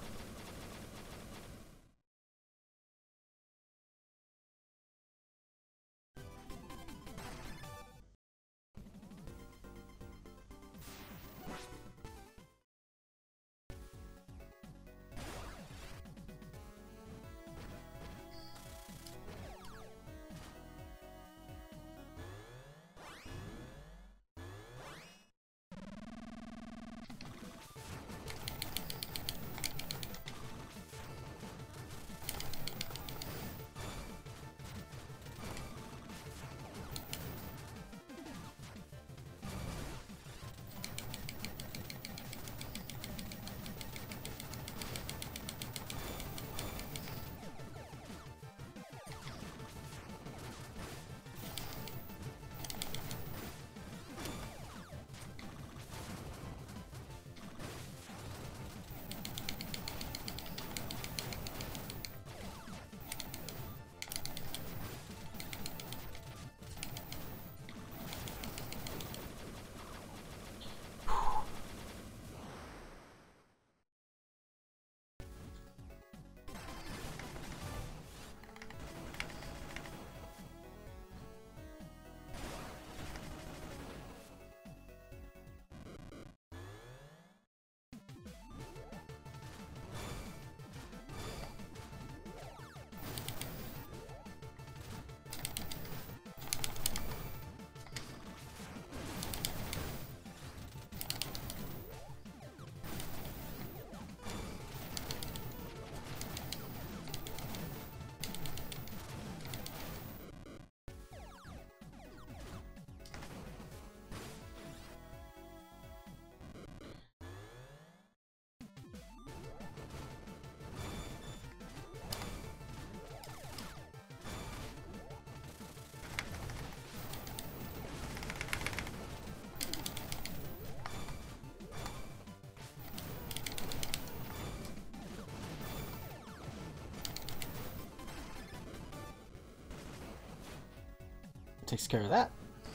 Takes care of that.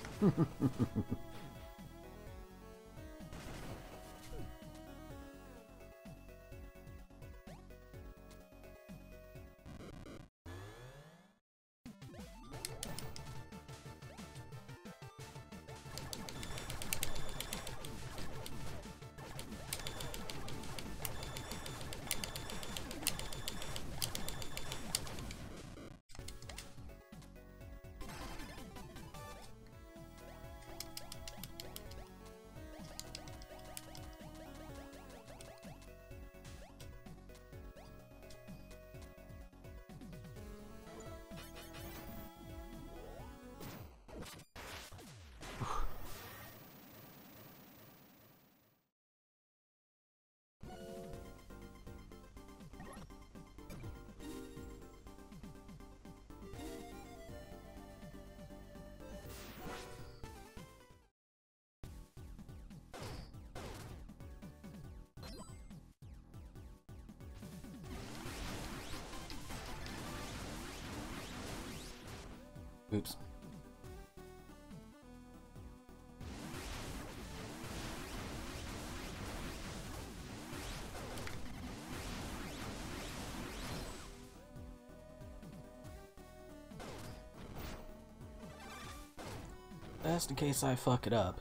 Oops. Uh, Just in case I fuck it up.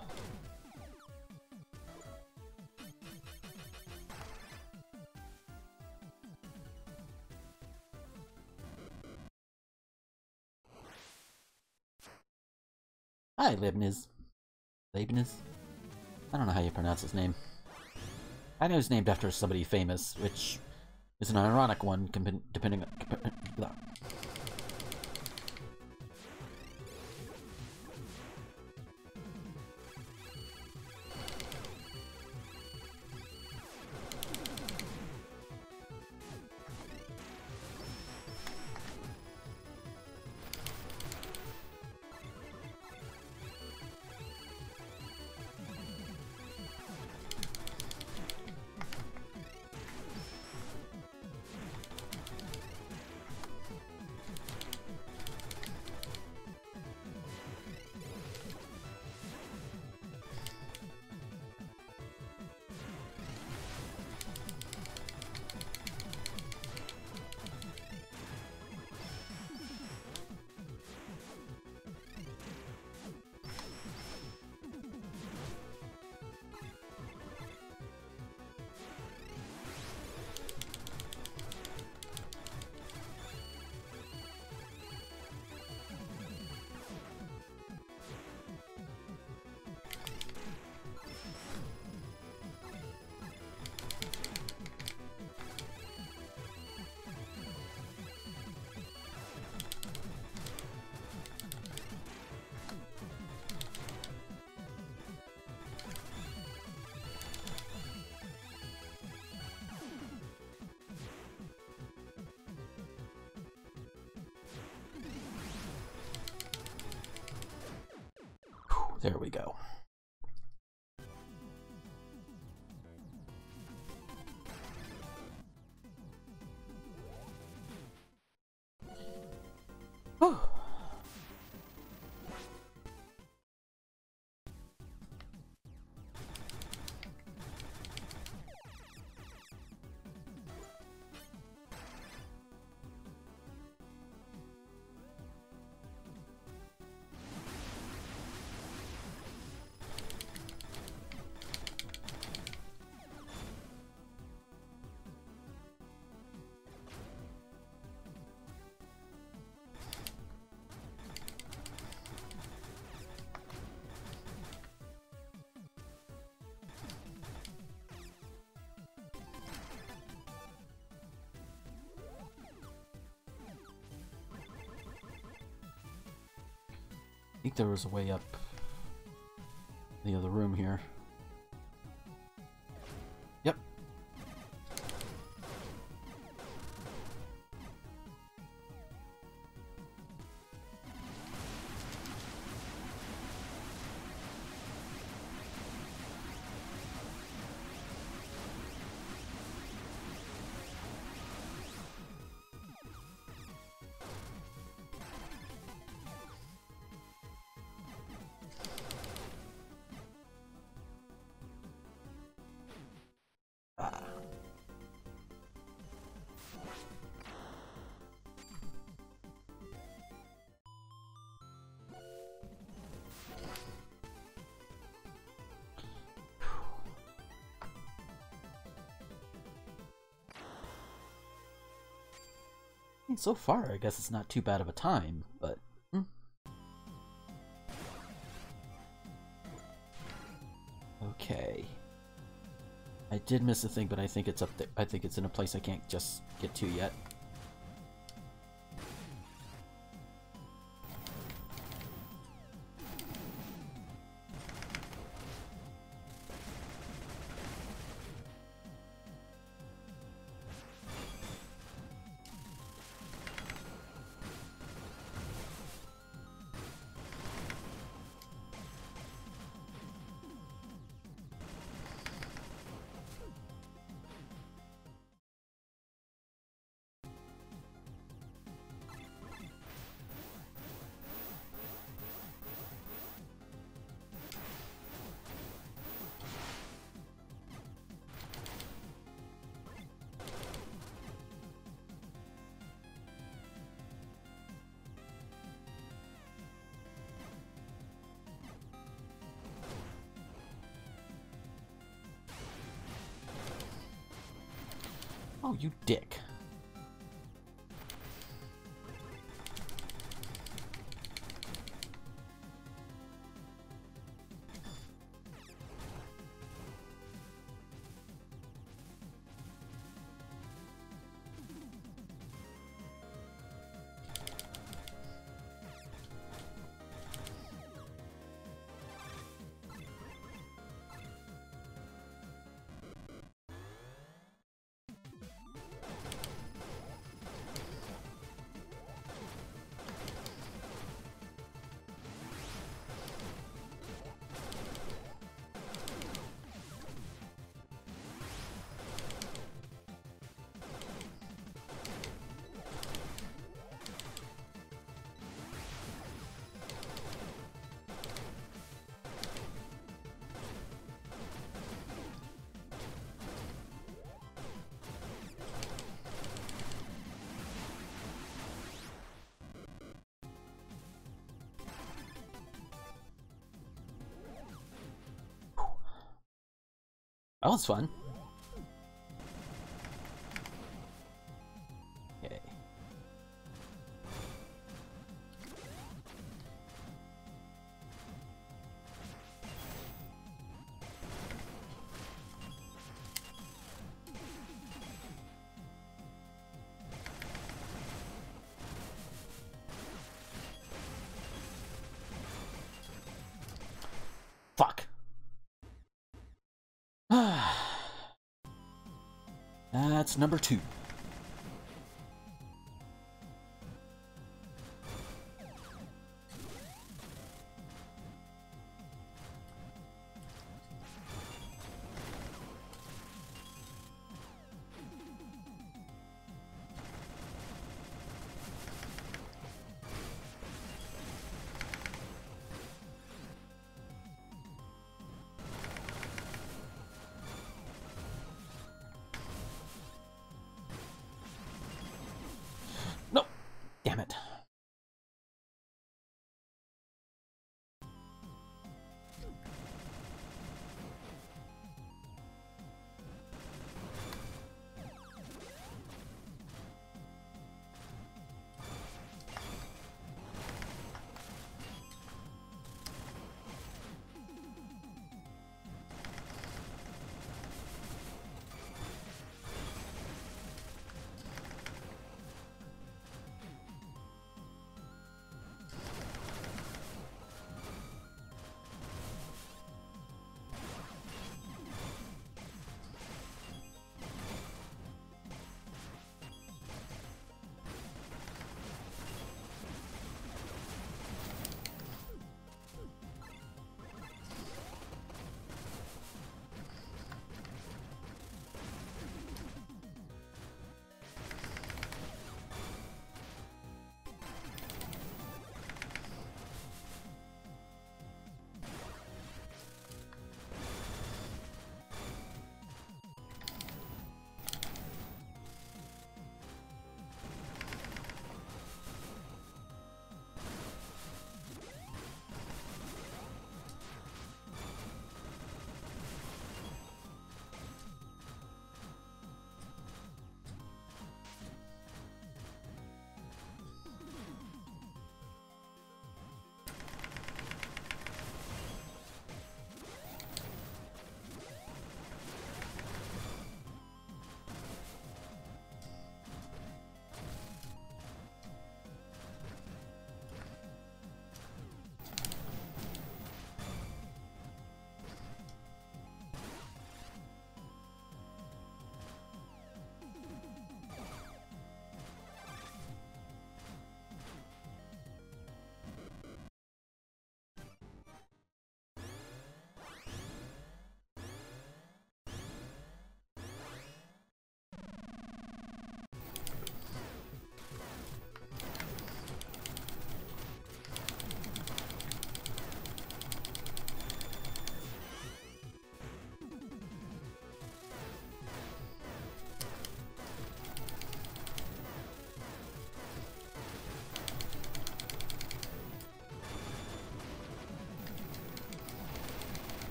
Hi, Leibniz. Leibniz? I don't know how you pronounce his name. I know he's named after somebody famous, which is an ironic one, depending on... There we go. Whew. I think there was a way up the other room here. Yep. I mean, so far, I guess it's not too bad of a time, but... Hmm. Okay. I did miss a thing, but I think it's up there. I think it's in a place I can't just get to yet. Oh, you dick. That was fun. Okay. Fuck. That's number two.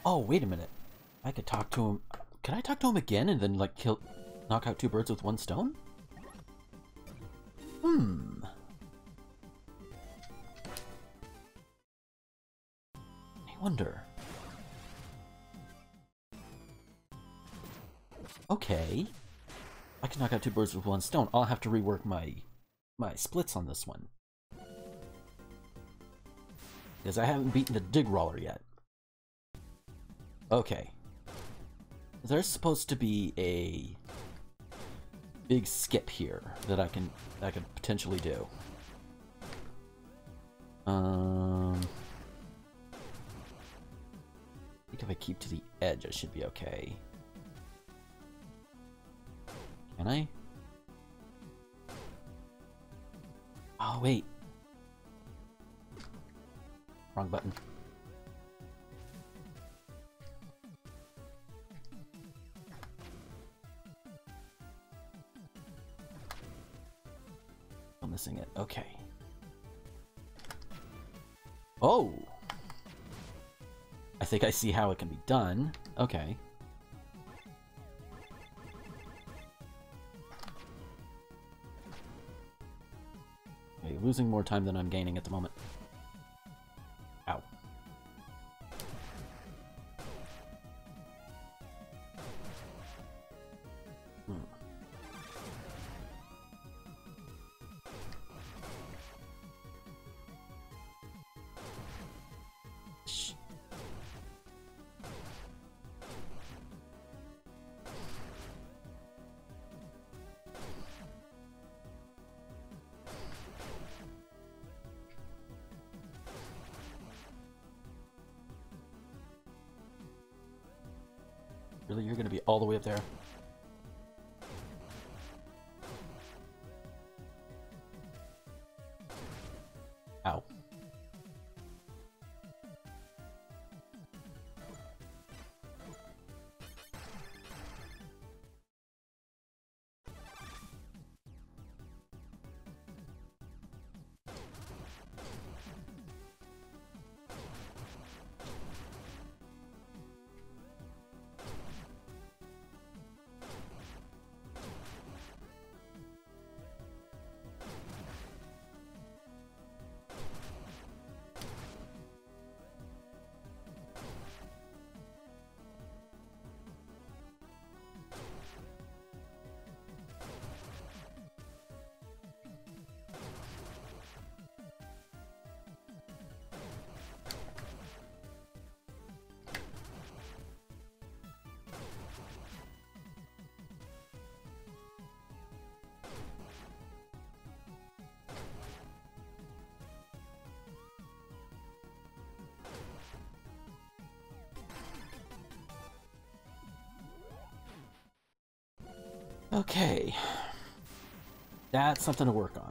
Oh, wait a minute. I could talk to him. Can I talk to him again and then, like, kill, knock out two birds with one stone? Hmm. I wonder. Okay. I can knock out two birds with one stone. I'll have to rework my my splits on this one. Because I haven't beaten the dig roller yet. Okay. There's supposed to be a big skip here that I can I can potentially do. Um I think if I keep to the edge I should be okay. Can I? Oh, wait. Wrong button. I'm missing it. Okay. Oh! I think I see how it can be done. Okay. Losing more time than I'm gaining at the moment. Ow. Hmm. Shh. Really, you're gonna be all the way up there? Ow. Okay. That's something to work on.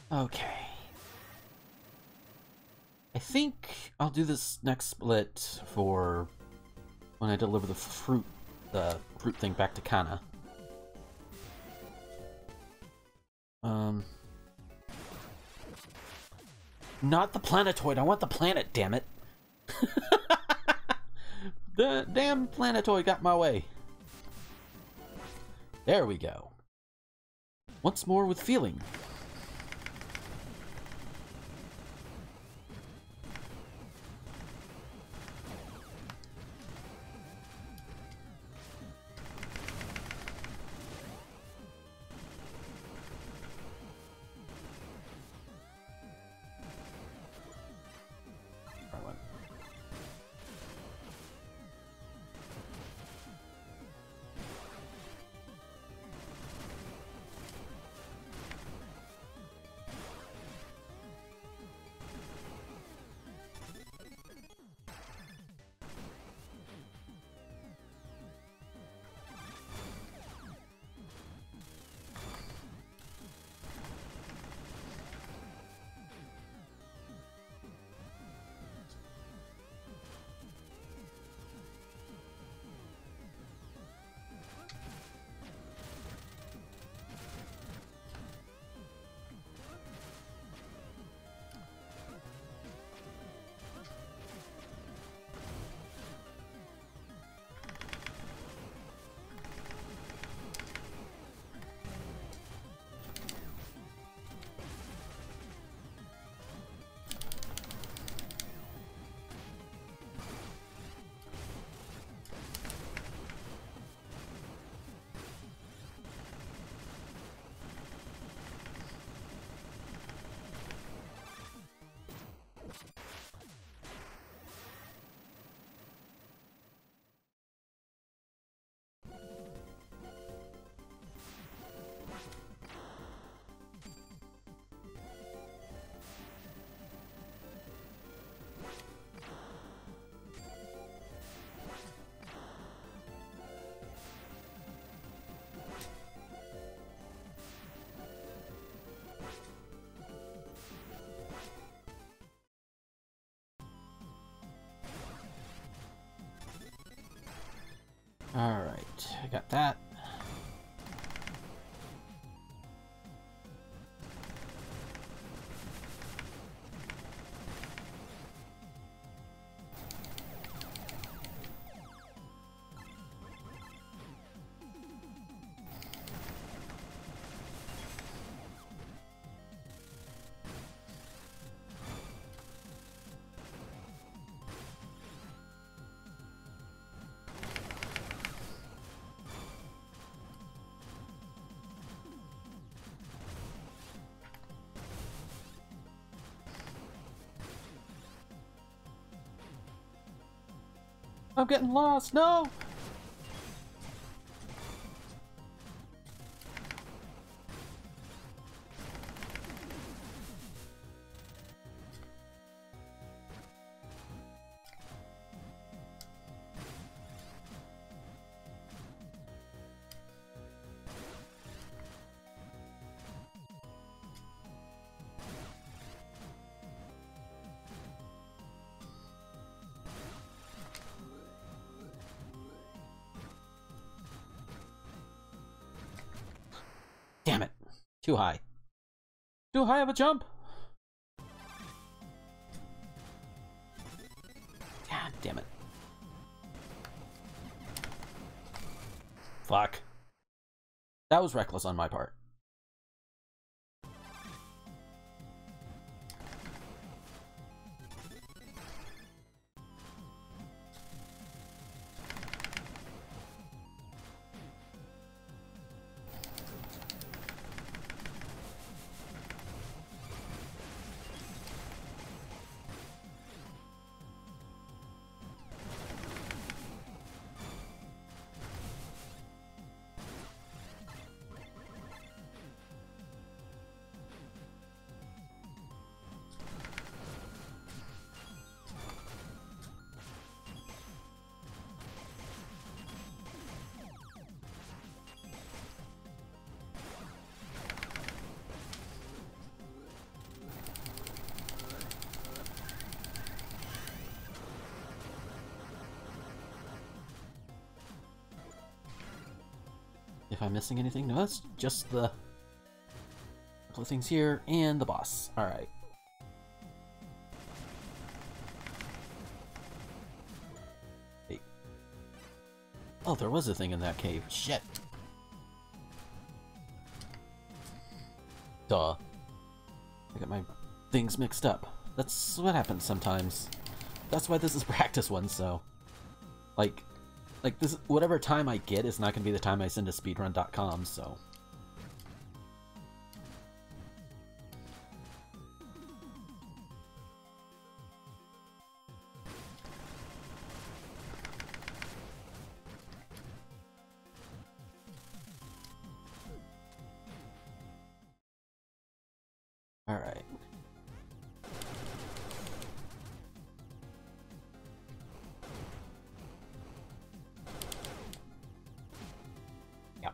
Okay. I think I'll do this next split for when I deliver the fruit, the fruit thing back to Kana. Um, not the planetoid. I want the planet. Damn it! The damn planetoid got in my way. There we go. Once more with feeling. Alright, I got that. I'm getting lost, no! Damn it. Too high. Too high of a jump. God damn it. Fuck. That was reckless on my part. if I'm missing anything. No, that's just the couple of things here and the boss. Alright. Hey. Oh, there was a thing in that cave. Shit. Duh. I got my things mixed up. That's what happens sometimes. That's why this is practice one, so... Like... Like, this, whatever time I get is not going to be the time I send to speedrun dot com, so... Alright. Yeah.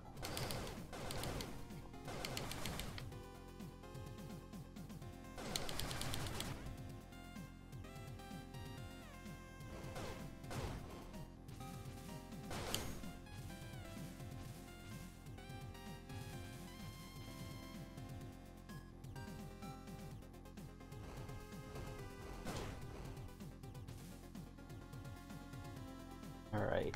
Alright.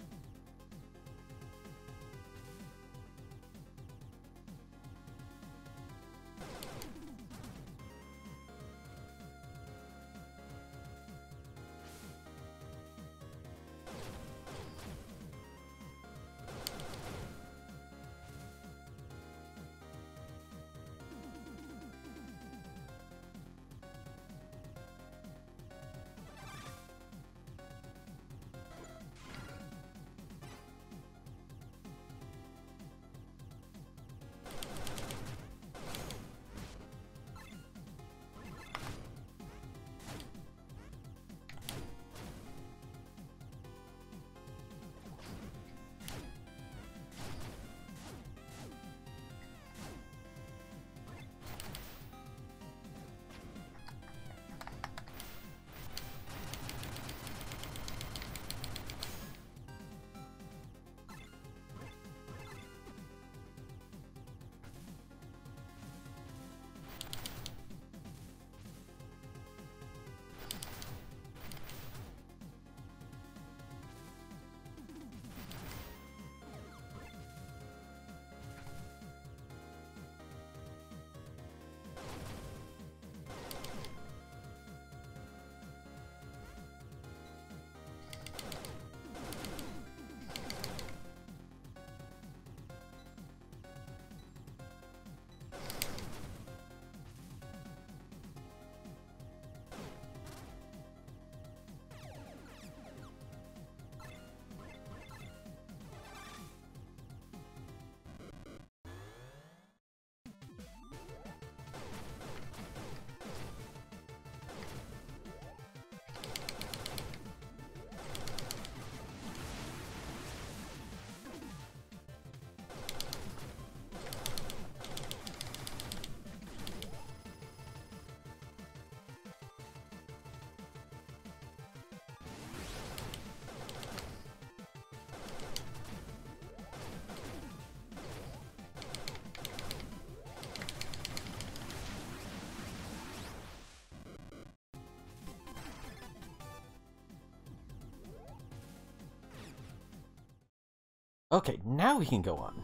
Okay, now we can go on.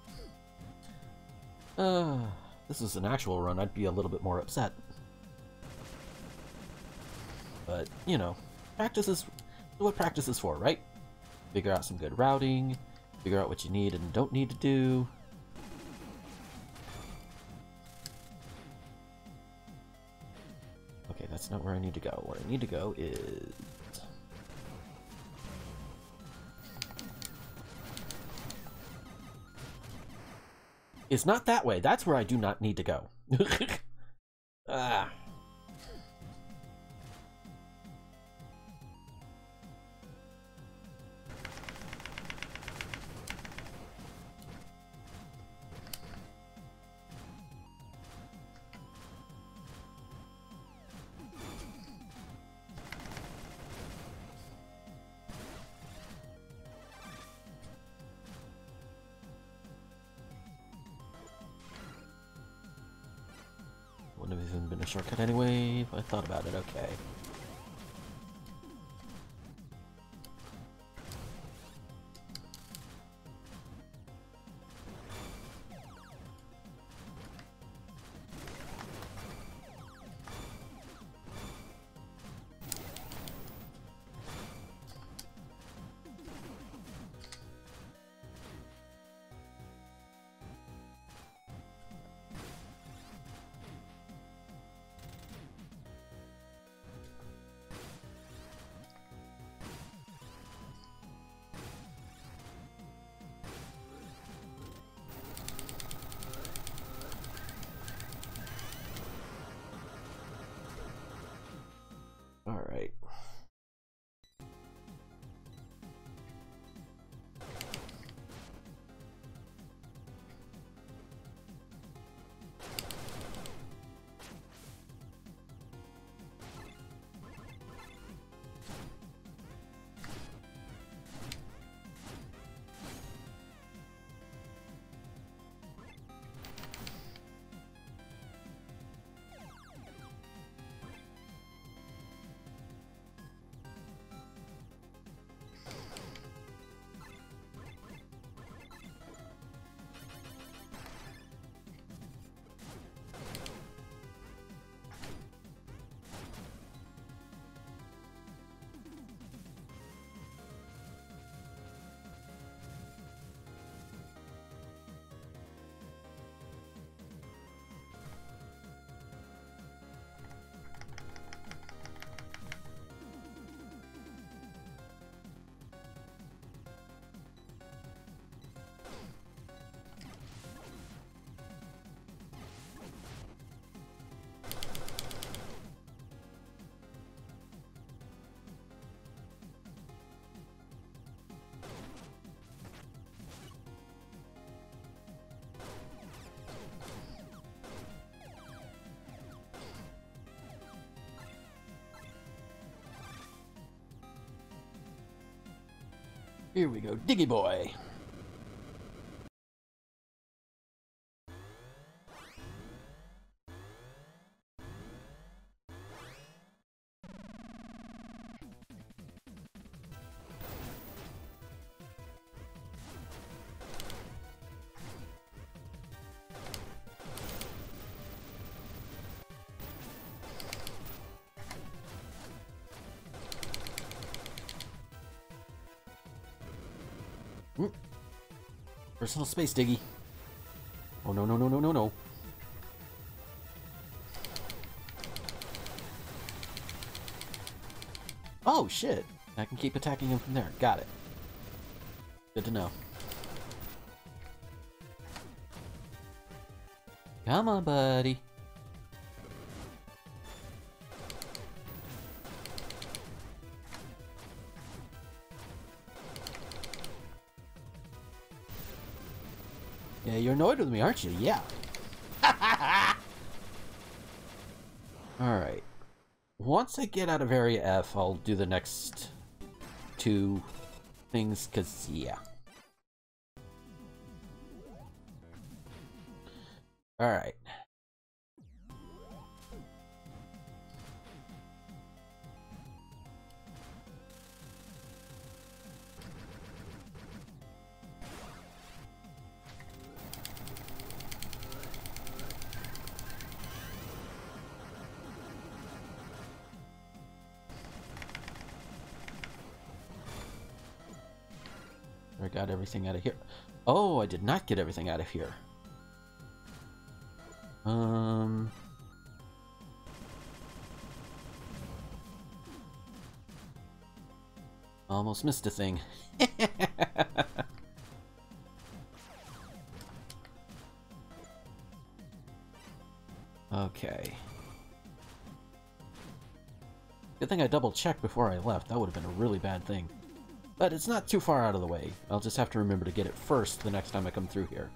Uh, this is an actual run, I'd be a little bit more upset. But, you know, practice is what practice is for, right? Figure out some good routing, figure out what you need and don't need to do. Okay, that's not where I need to go. Where I need to go is... It's not that way. That's where I do not need to go. Ah. have been a shortcut anyway, if I thought about it, okay. All right. Here we go, Diggy Boy. Personal space, Diggy. Oh, no, no, no, no, no, no. Oh, shit. I can keep attacking him from there. Got it. Good to know. Come on, buddy. Yeah, you're annoyed with me, aren't you? Yeah. Alright. Once I get out of Area F, I'll do the next two things, because, yeah. Alright. I got everything out of here. Oh, I did not get everything out of here. Um... Almost missed a thing. Okay. Good thing I double-checked before I left. That would have been a really bad thing. But it's not too far out of the way. I'll just have to remember to get it first the next time I come through here.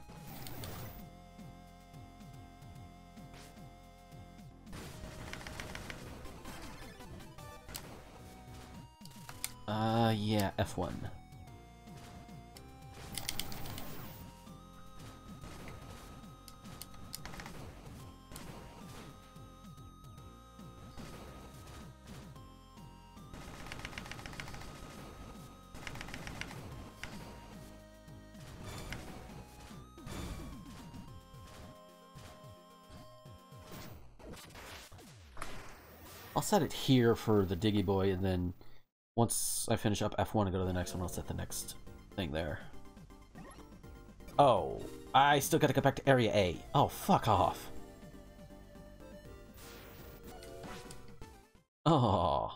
Uh, yeah, F one. set it here for the Diggy Boy, and then once I finish up F one and go to the next one, I'll set the next thing there. Oh, I still gotta go back to Area A. Oh, fuck off. Oh.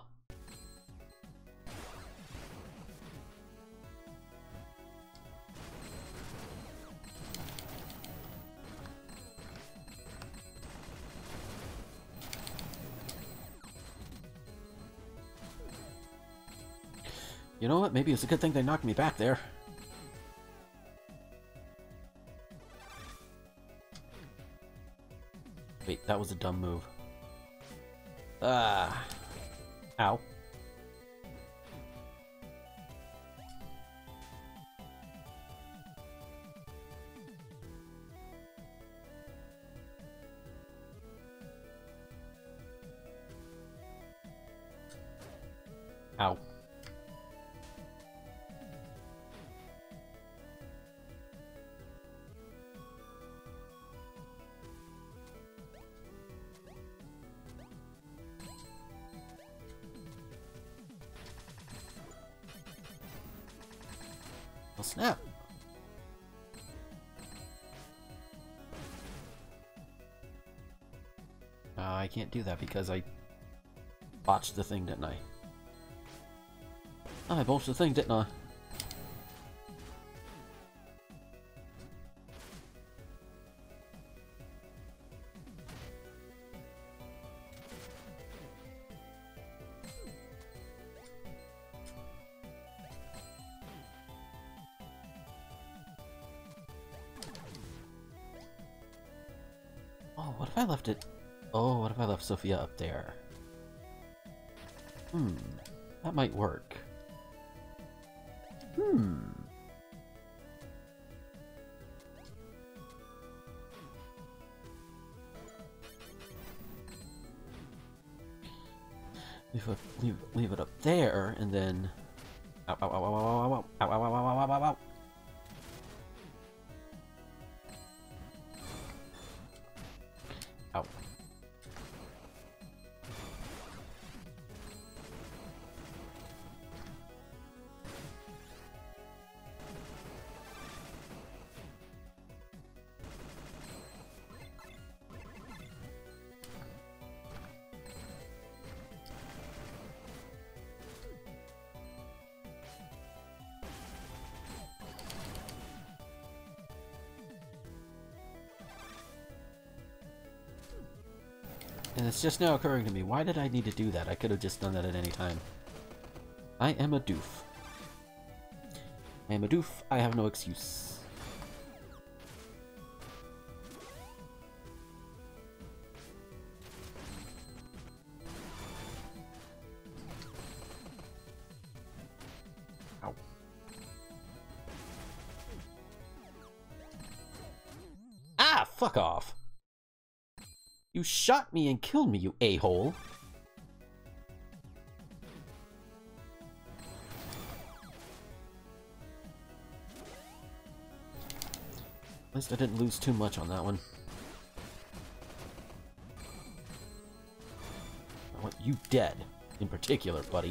You know what? Maybe it's a good thing they knocked me back there. Wait, that was a dumb move. Ah. Ow. Ow. Oh, snap. Uh, I can't do that because I botched the thing, didn't I? I botched the thing, didn't I? Oh, what if I left it? Oh, what if I left Sophia up there? Hmm, that might work. Hmm. Leave it, leave, leave it up there, and then. Ow! Ow! Ow! Ow! Ow! Ow! Ow! Ow! Ow! Ow! Ow! Ow! Ow! Ow! Ow. And it's just now occurring to me, why did I need to do that? I could have just done that at any time. I am a doof. I am a doof, I have no excuse. Ow. Ah, fuck off! You shot me and killed me, you a-hole! At least I didn't lose too much on that one. I want you dead, in particular, buddy.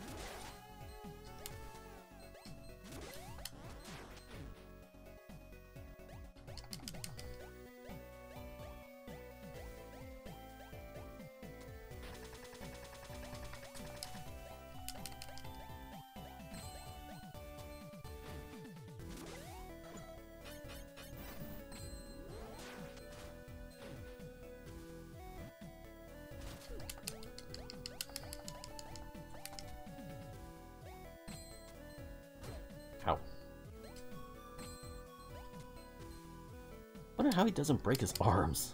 Ow. Wonder how he doesn't break his arms.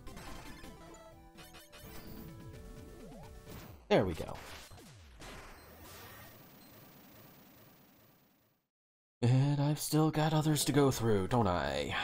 There we go. And I've still got others to go through, don't I?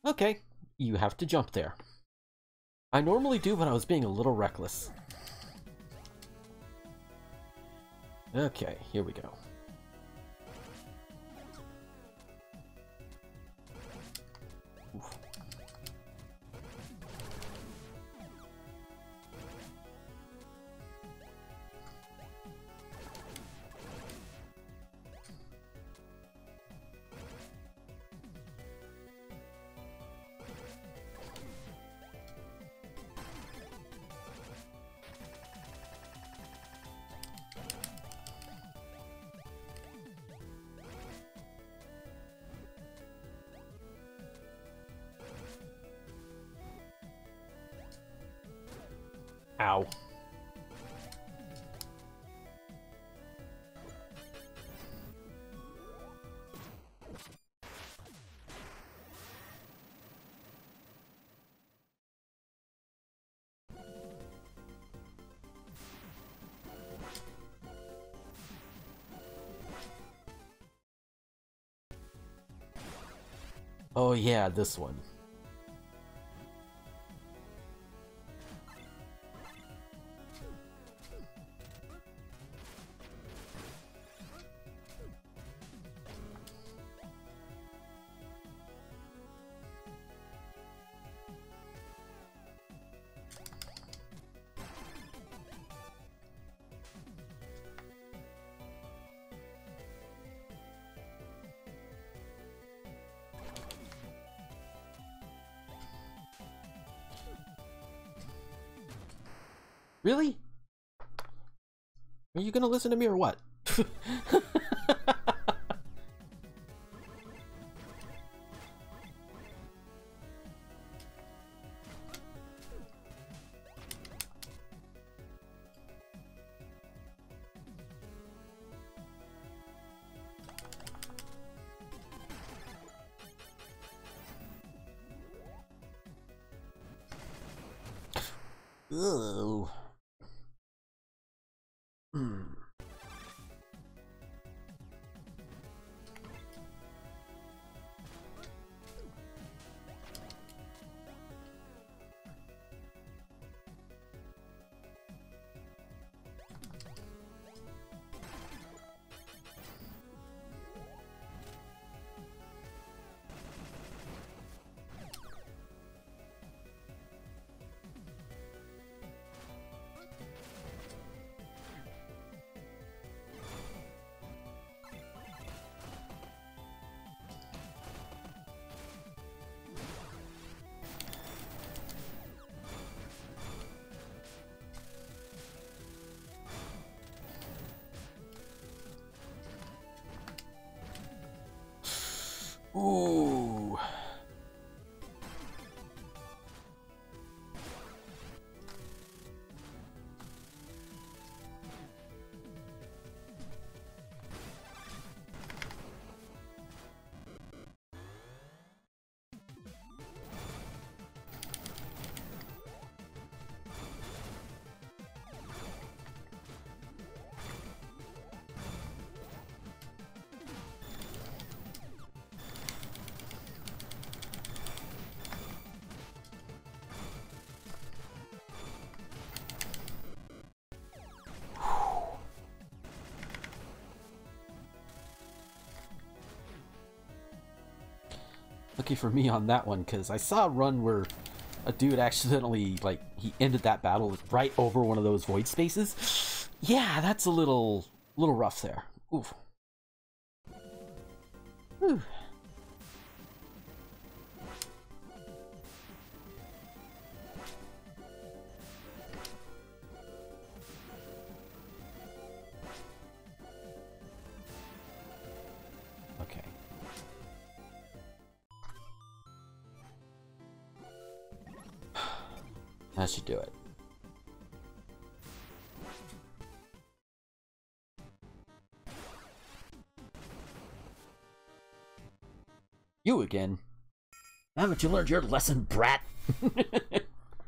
Okay, you have to jump there. I normally do, but I was being a little reckless. Okay, here we go. Oof. Ow. Oh yeah, this one. Really? Are you gonna listen to me or what? Ugh. Hmm. Ooh. Lucky for me on that one, because I saw a run where a dude accidentally, like, he ended that battle right over one of those void spaces. Yeah, that's a little, little rough there. Oof. Whew. Okay. That should do it. You again? Haven't you learned your lesson, brat? Haven't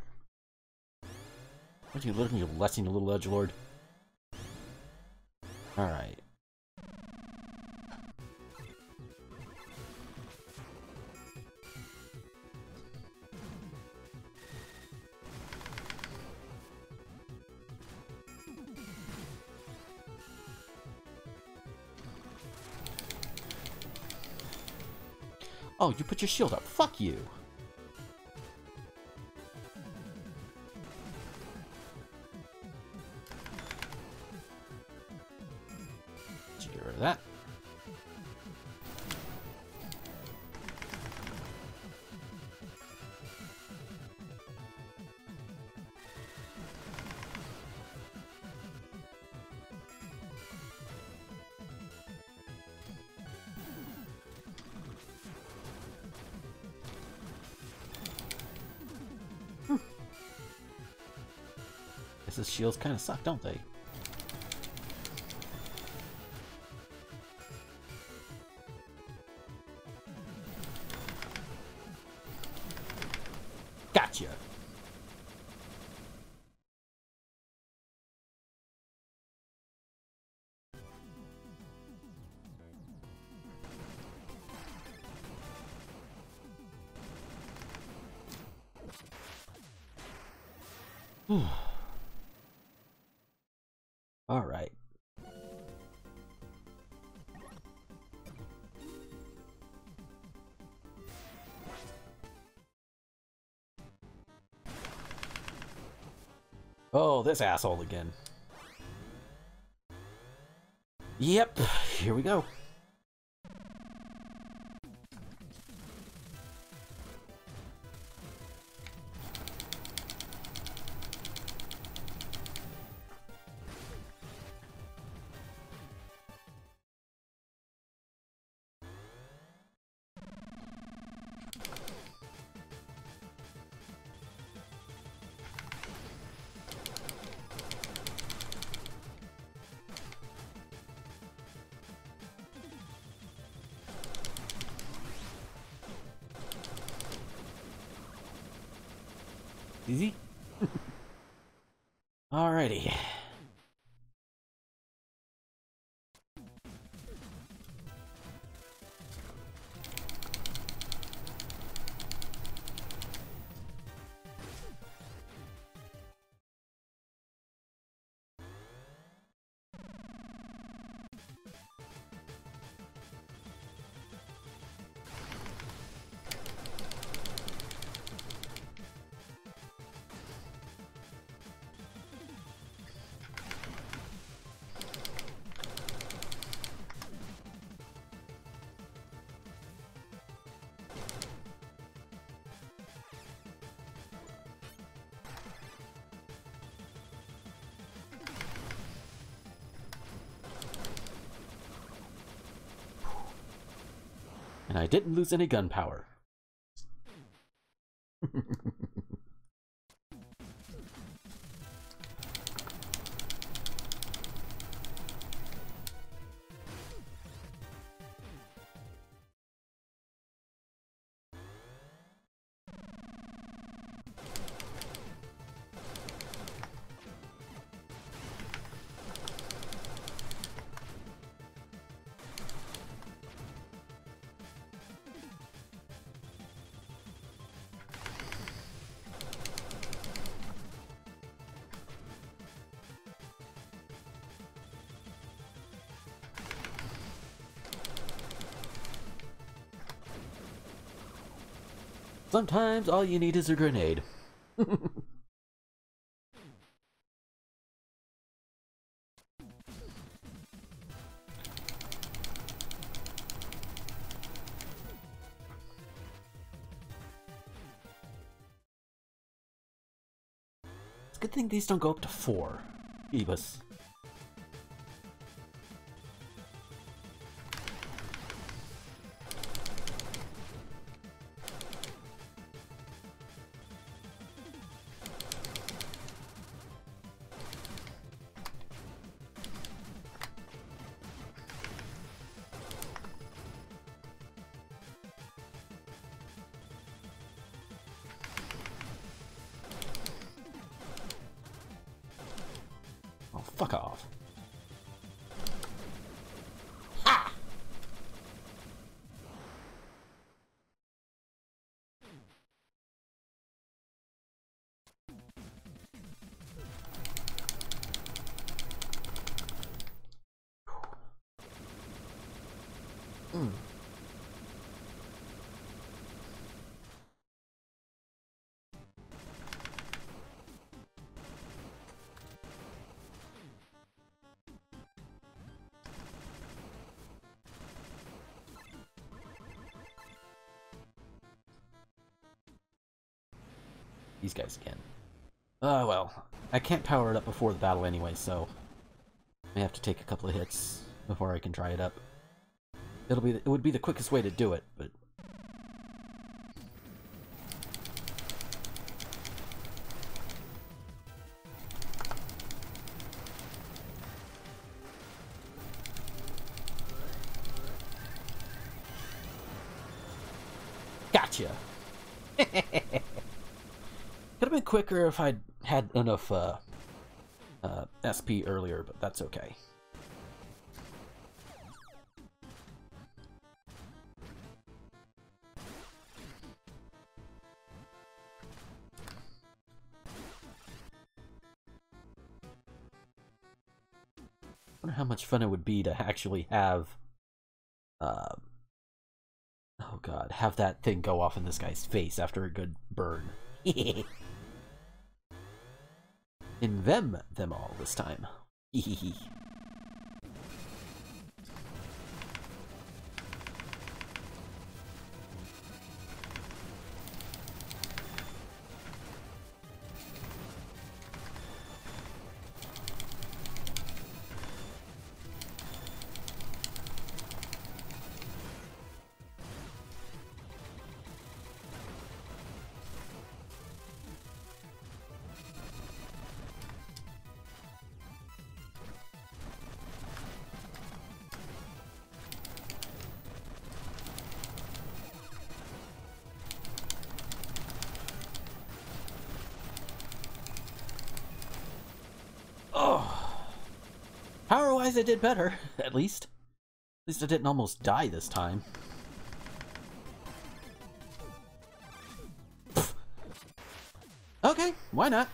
you learned your lesson, you little edgelord? Alright. Oh, you put your shield up. Fuck you. Did you get rid of that? His shields kind of suck, don't they? Gotcha. All right. Oh, this asshole again. Yep, here we go. Easy. Alrighty. And I didn't lose any gunpowder. Sometimes all you need is a grenade. It's a good thing these don't go up to four. Ebus. Fuck off. Ha! Mm. these guys again. Oh, well. I can't power it up before the battle anyway, so I have to take a couple of hits before I can try it up. It'll be it would be the quickest way to do it, but gotcha. Could have been quicker if I'd had enough uh, uh, S P earlier, but that's okay. I wonder how much fun it would be to actually have, uh, oh god, have that thing go off in this guy's face after a good burn. In them, them all this time. Power-wise, I did better, at least. At least I didn't almost die this time. Okay, why not?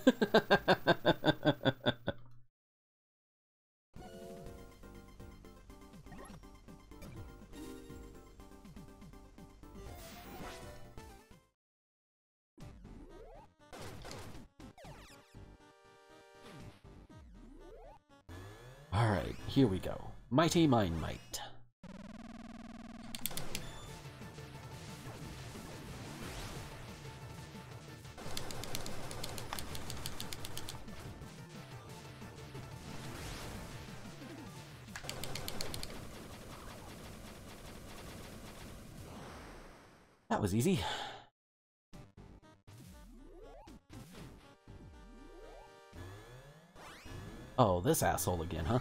Alright, here we go. Mighty Mind Might. That was easy. Oh, this asshole again, huh?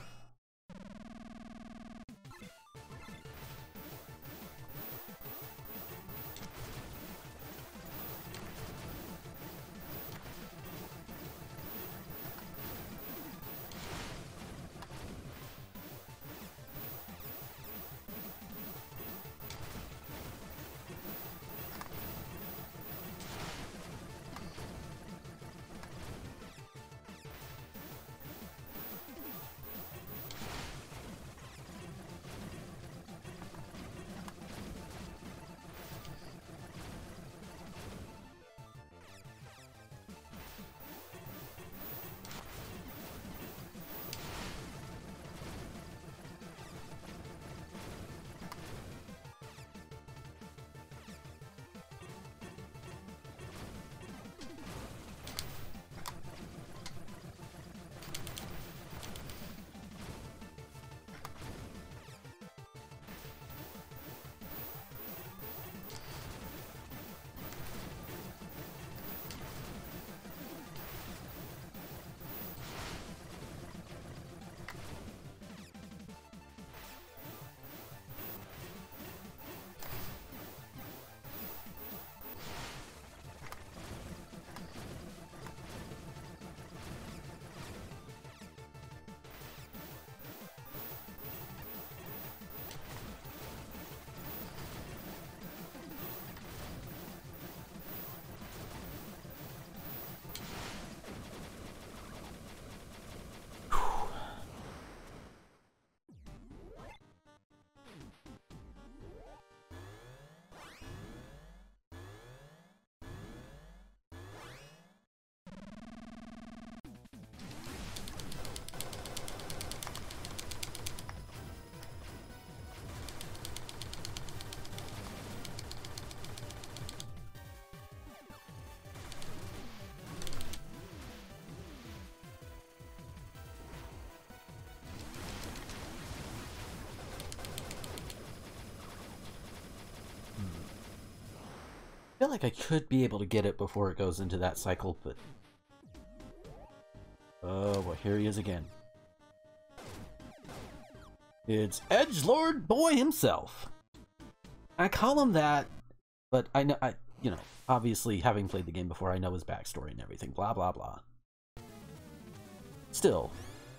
feel like I could be able to get it before it goes into that cycle, but... Oh, well, here he is again. It's Edgelord Boy himself. I call him that, but I know, I, you know, obviously having played the game before, I know his backstory and everything, blah, blah, blah. Still.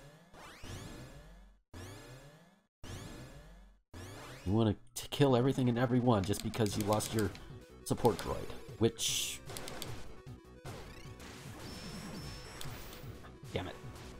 You want to kill everything and everyone just because you lost your support droid, which... Damn it.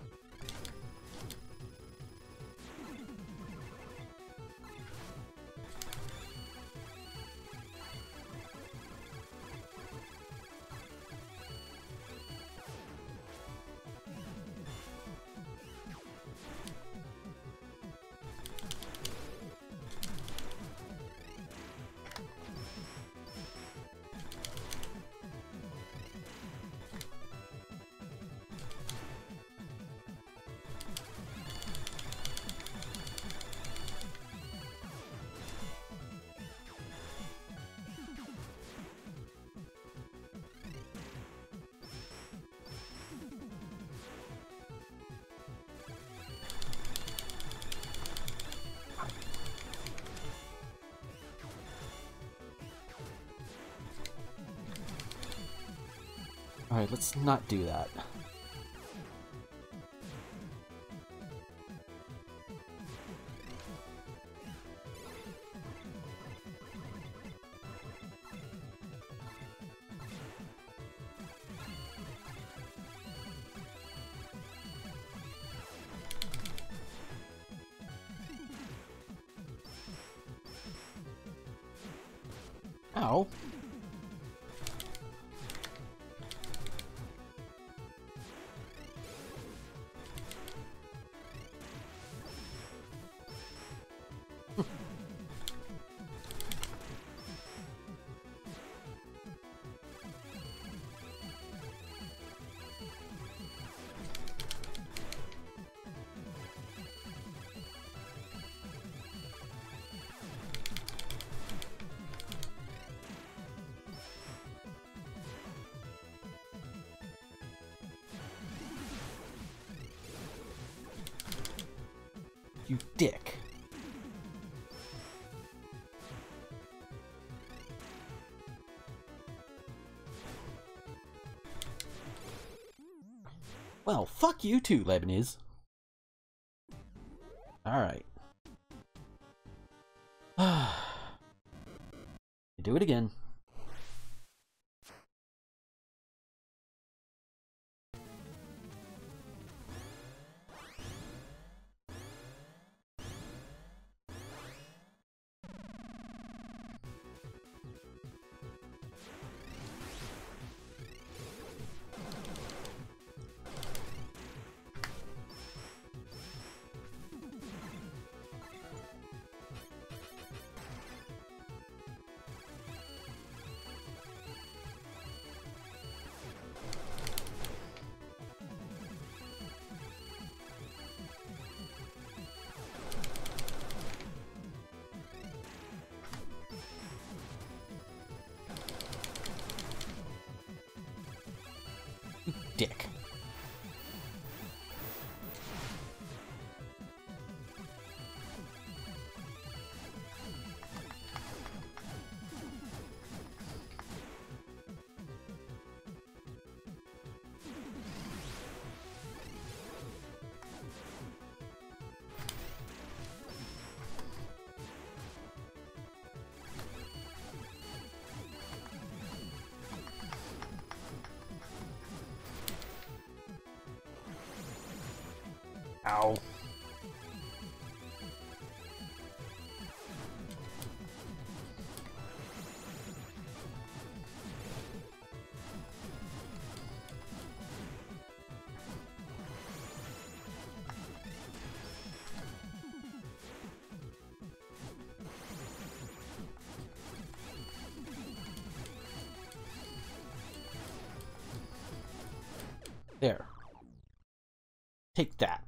Alright, let's not do that. Ow. You dick. Well, fuck you too, Lebanese. Alright. Do it again. Dick. Ow. There. Take that.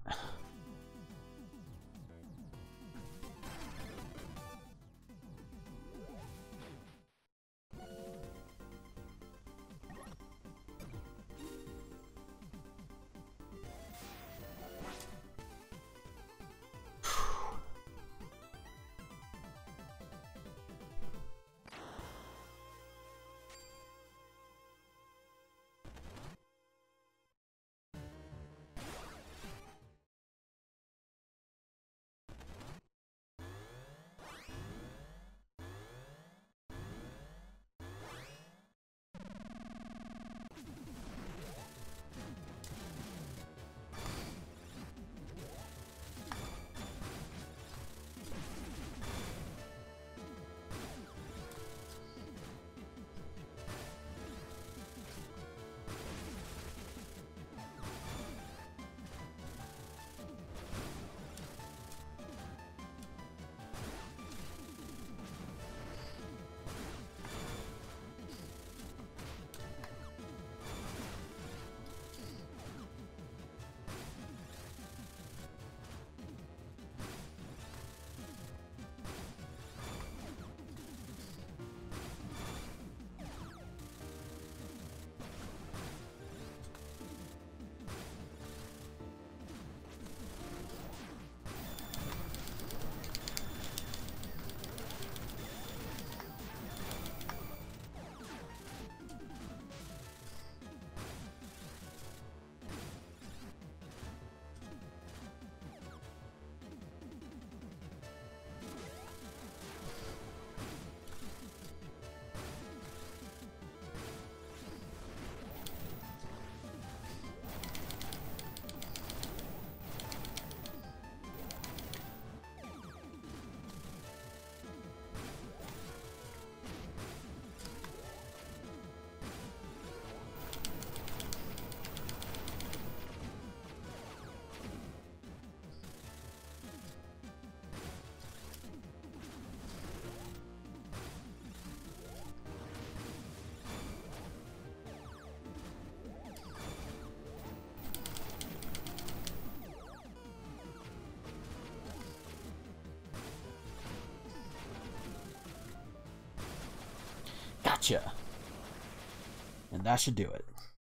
Gotcha. And that should do it.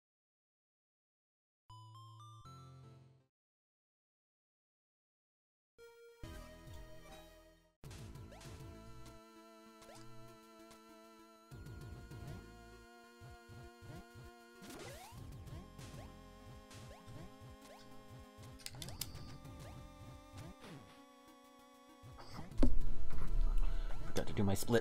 Forgot to do my split.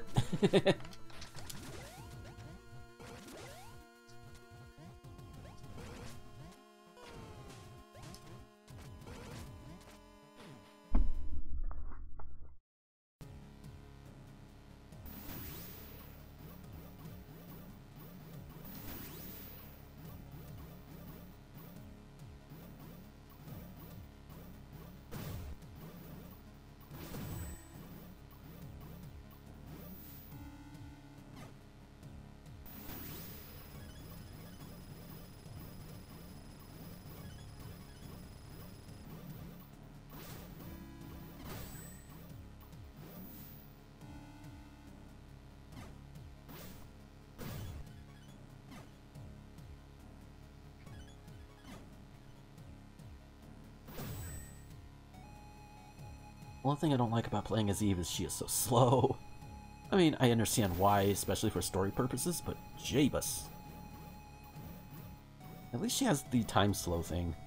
One thing I don't like about playing as Eve is she is so slow. I mean, I understand why, especially for story purposes, but Jabus. At least she has the time slow thing.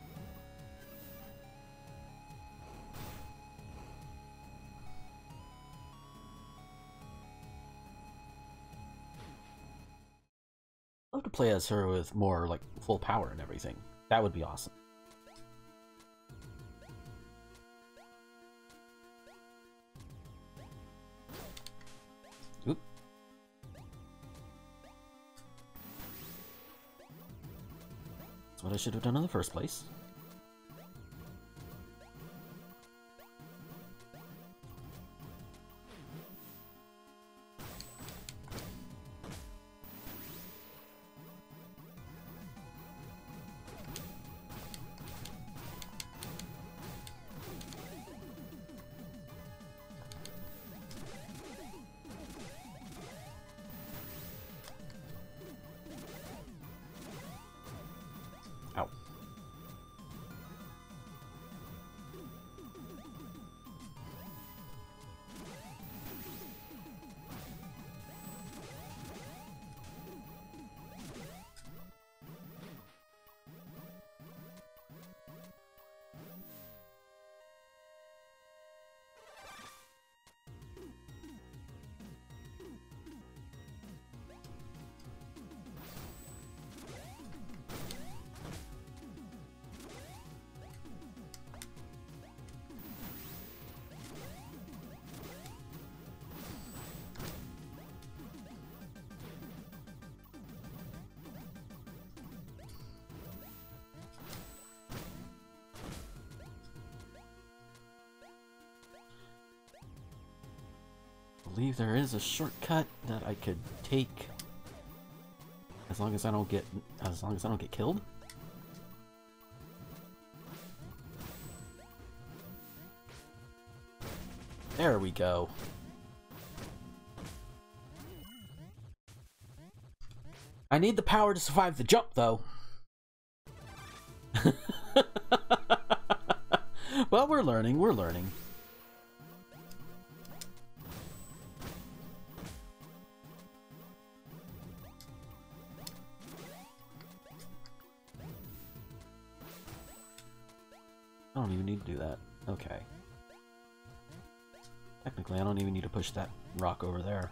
I'd love to play as her with more, like, full power and everything. That would be awesome. Oop. That's what I should have done in the first place. Ow. I believe there is a shortcut that I could take as long as I don't get as long as I don't get killed. There we go. I need the power to survive the jump, though. Well, we're learning, we're learning. I don't even need to do that. Okay. Technically, I don't even need to push that rock over there.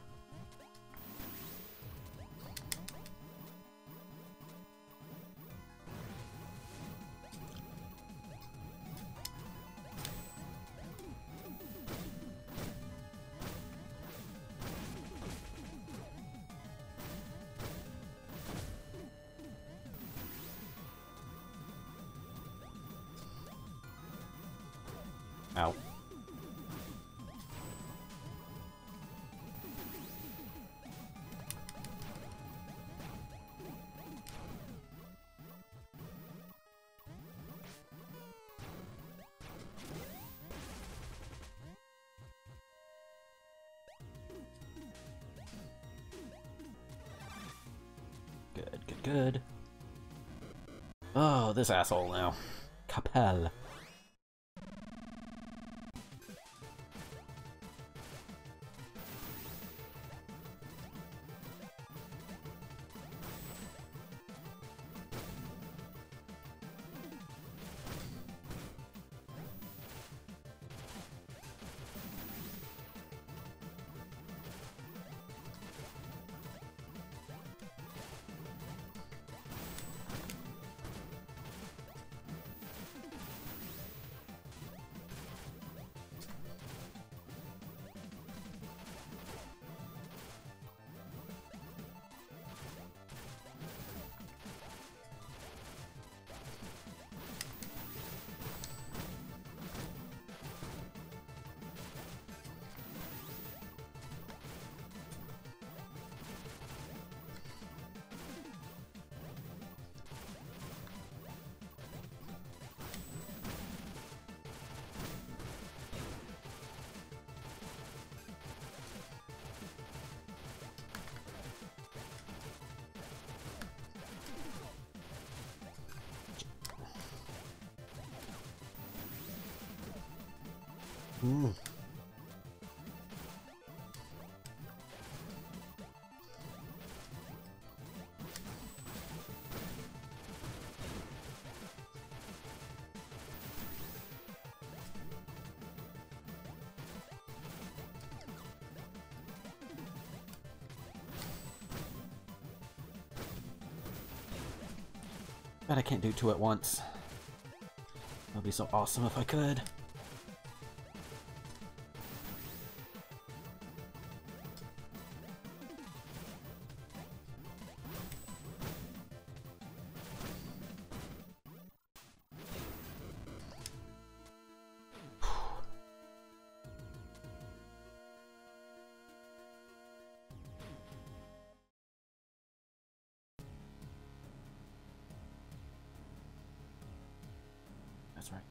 Ow. good. Oh, this asshole now. Capel. Ooh. Bet I can't do two at once. That'd be so awesome if I could. That's right.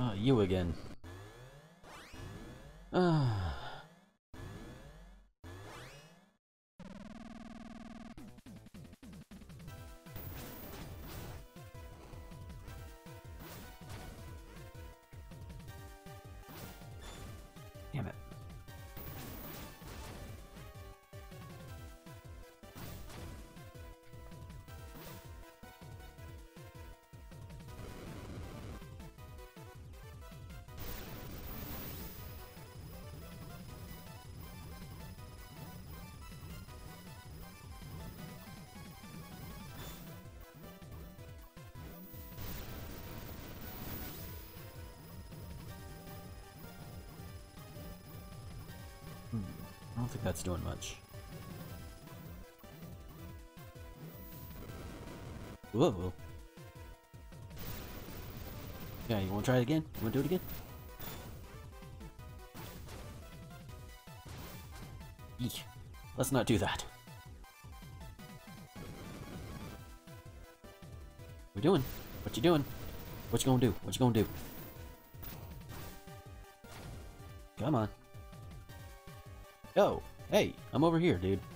Oh, you again. Ah. Damn it. I don't think that's doing much. Whoa. Yeah, you wanna try it again? You wanna do it again? Eek. Let's not do that. What you doing? What you doing? What you gonna do? What you gonna do? Come on. Oh, hey, I'm over here, dude.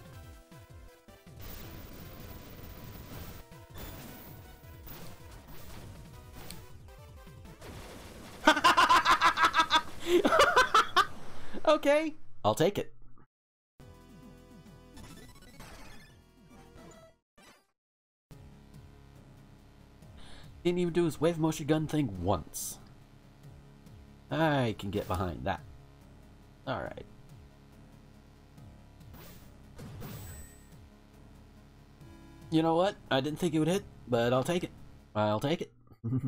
Okay, I'll take it. Didn't even do his wave motion gun thing once. I can get behind that. Alright. You know what? I didn't think it would hit, but I'll take it. I'll take it.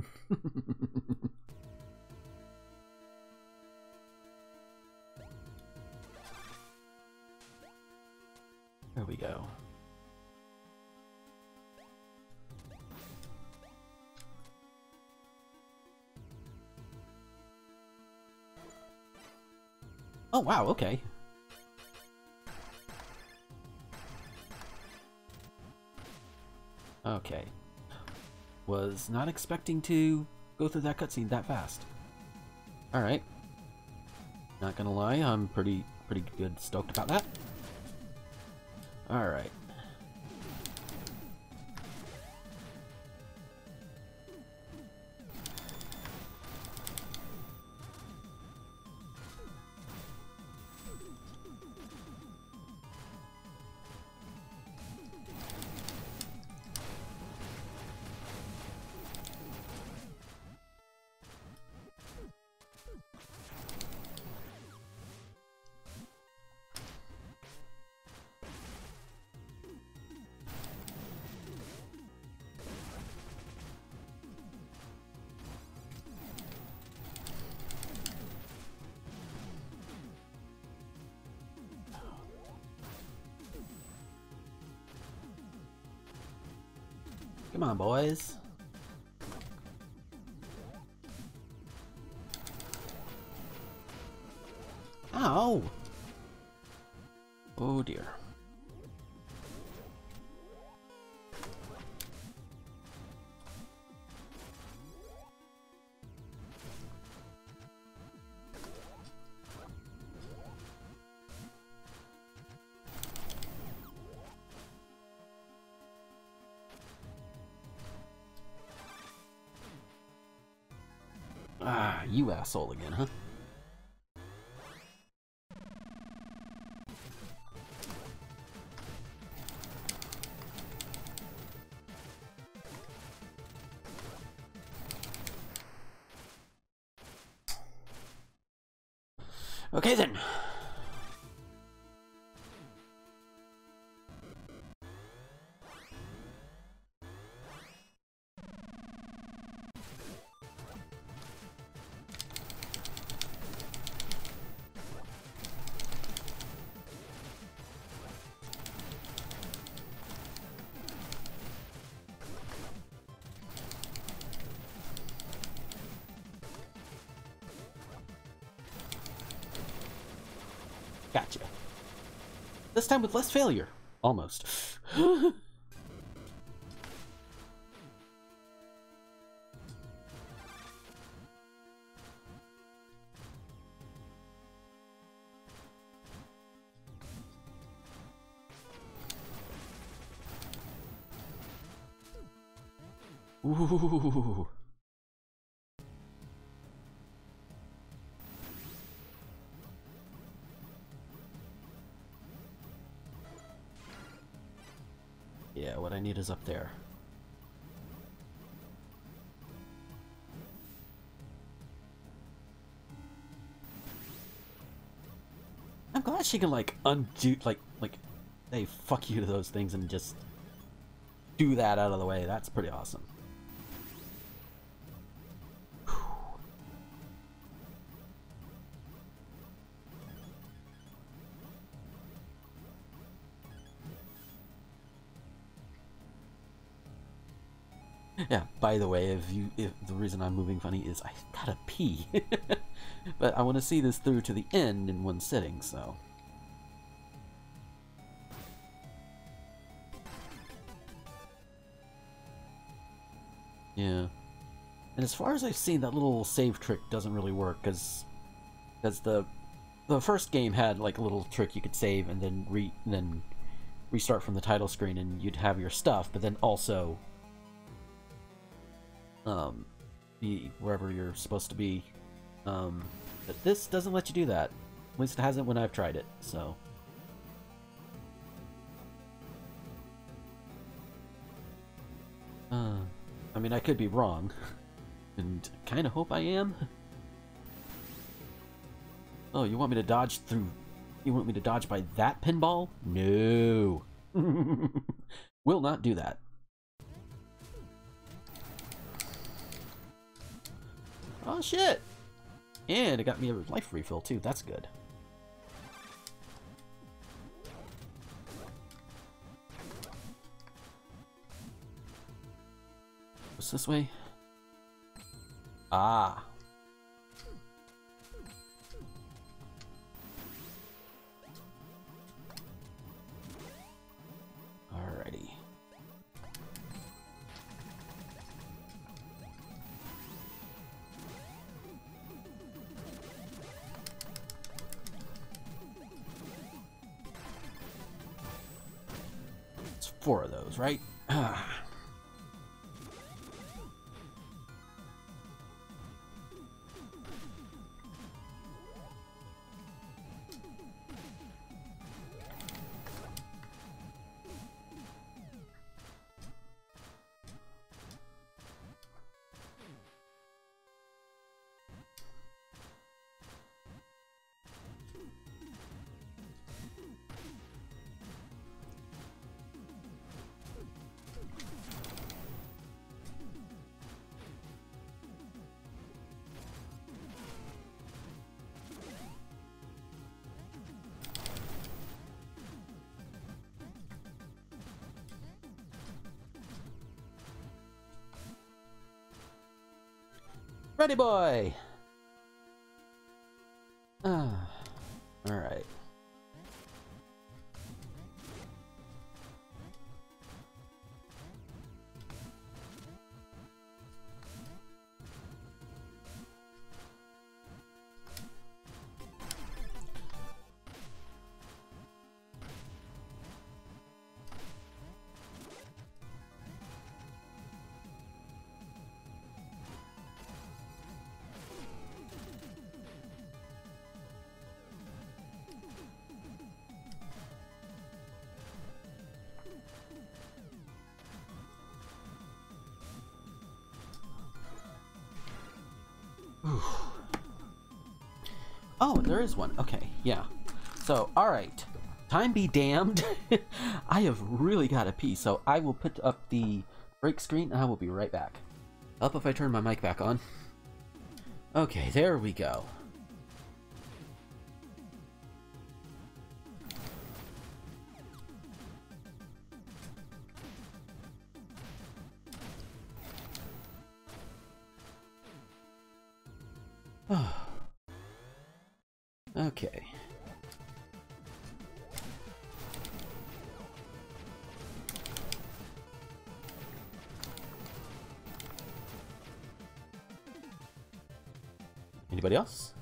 There we go. Oh wow, okay. Okay. Was not expecting to go through that cutscene that fast. Alright. Not gonna lie, I'm pretty pretty good stoked about that. Alright. Come on, boys. Ow! Oh dear. Ah, you asshole again, huh? Okay then. Gotcha. This time with less failure. Almost. Ooh. Yeah, what I need is up there. I'm glad she can like undo, like, like, hey, fuck you to those things and just do that out of the way. That's pretty awesome. Yeah, by the way, if you if the reason I'm moving funny is I gotta pee. But I want to see this through to the end in one sitting, so. Yeah. And as far as I've seen, that little save trick doesn't really work, because because the the first game had like a little trick you could save and then re then restart from the title screen and you'd have your stuff, but then also um be wherever you're supposed to be. Um, but this doesn't let you do that. At least it hasn't when I've tried it, so. Uh, I mean, I could be wrong, and kind of hope I am. Oh, you want me to dodge through... You want me to dodge by that pinball? No. Will not do that. Oh, shit. And it got me a life refill, too. That's good. What's this way? Ah. Alrighty. It's four of those, right? Ah. Ready, boy! Ah, alright. Oh, there is one. Okay, yeah. So, alright. Time be damned. I have really got to pee, so I will put up the break screen and I will be right back. Up if I turn my mic back on. Okay, there we go. Okay. Anybody else?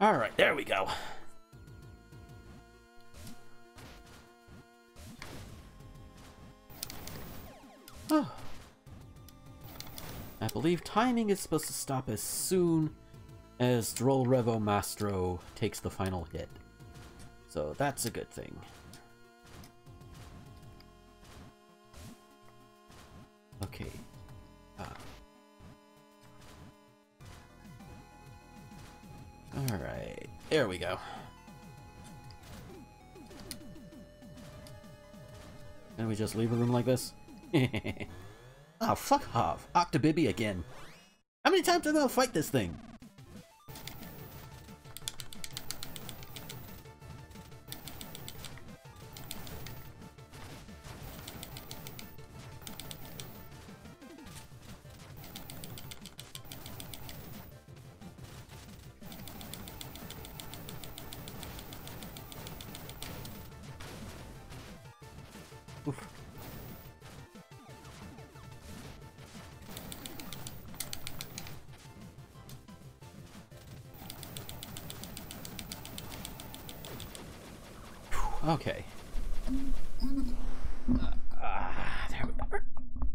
Alright, there we go. Oh. I believe timing is supposed to stop as soon as Droll Revo Mastro takes the final hit. So that's a good thing. Okay. Uh. Alright, there we go. Can we just leave a room like this? Oh, fuck off. Octobibi again. How many times am I gonna fight this thing? Oof. Okay. Uh, uh, there we go.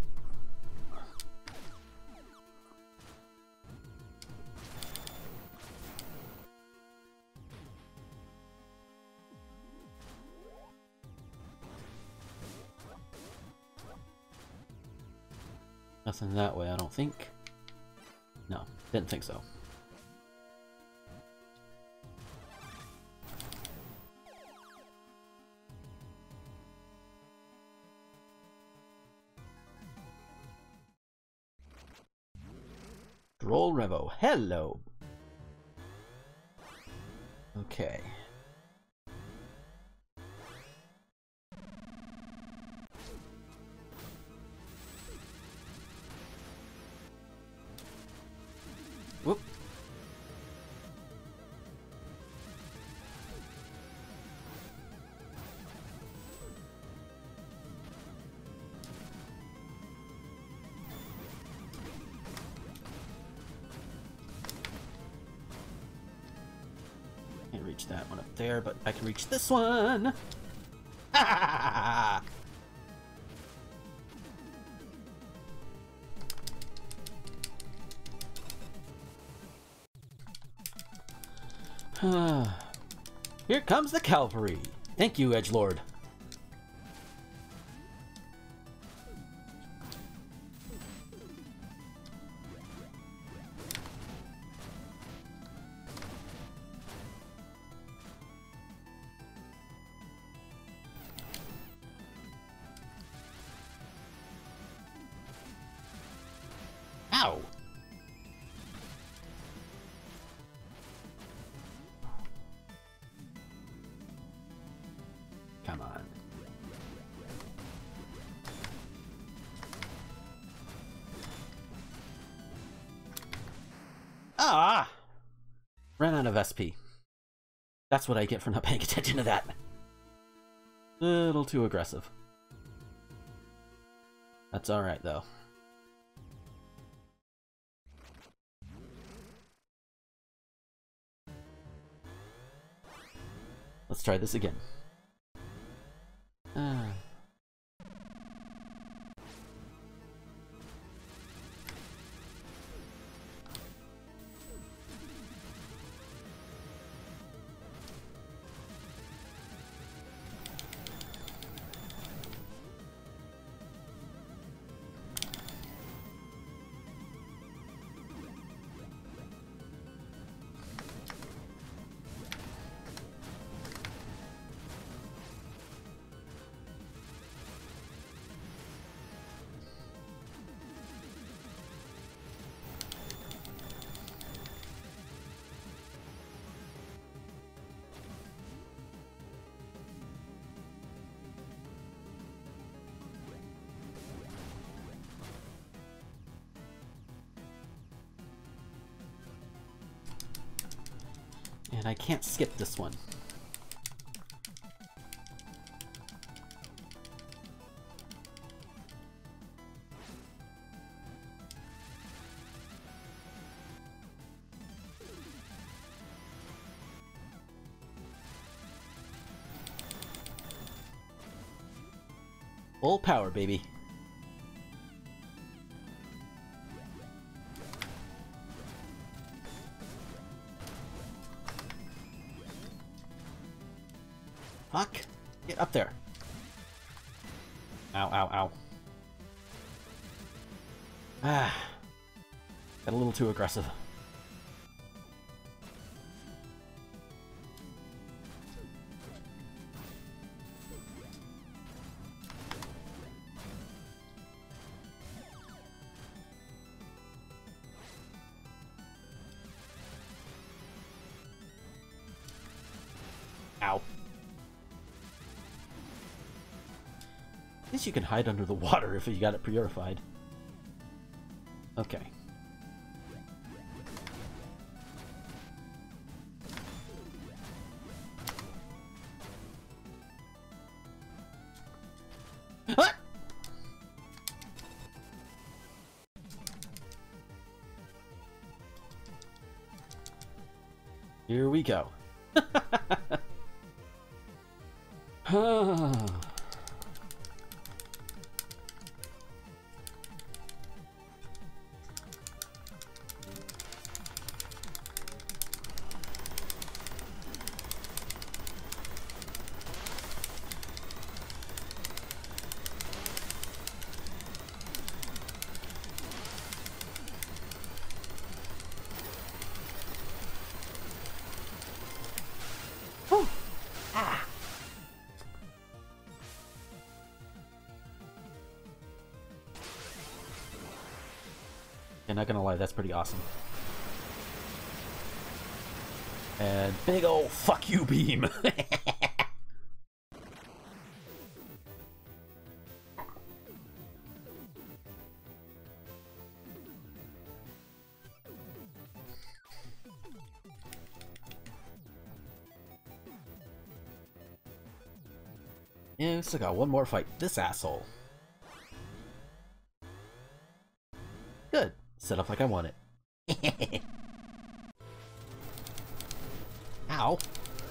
Nothing that way, I don't think. No, didn't think so. Droll Revo, hello. Okay. Whoop. Can't reach that one up there, but I can reach this one. Ah! Here comes the cavalry. Thank you, Edgelord. Ow! Come on. Ah! Ran out of S P. That's what I get for not paying attention to that. Little too aggressive. That's alright, though. Let's try this again. Ah. And I can't skip this one. Full power, baby. Fuck! Get up there. Ow, ow, ow. Ah. Got a little too aggressive. Ow. At least you can hide under the water if you got it purified. Okay. Ah! Here we go. And not gonna lie, that's pretty awesome. And big ol' fuck you beam! Yeah, we still got one more fight. This asshole. Good. Set up like I want it. Ow.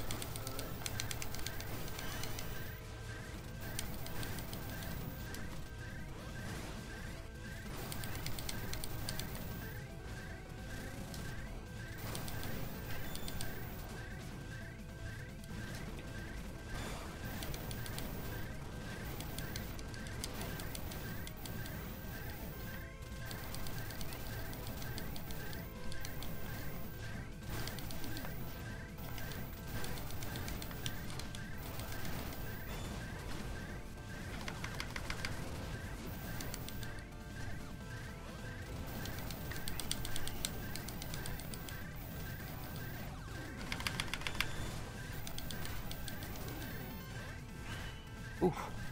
Oof.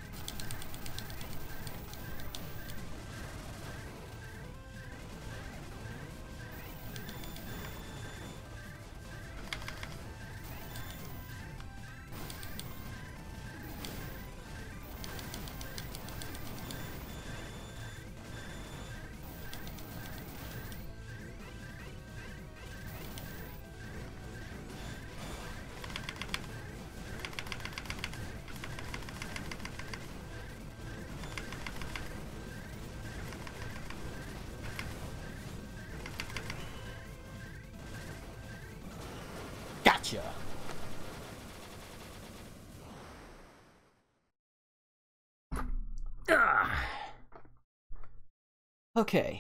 Gotcha. Ah. Okay.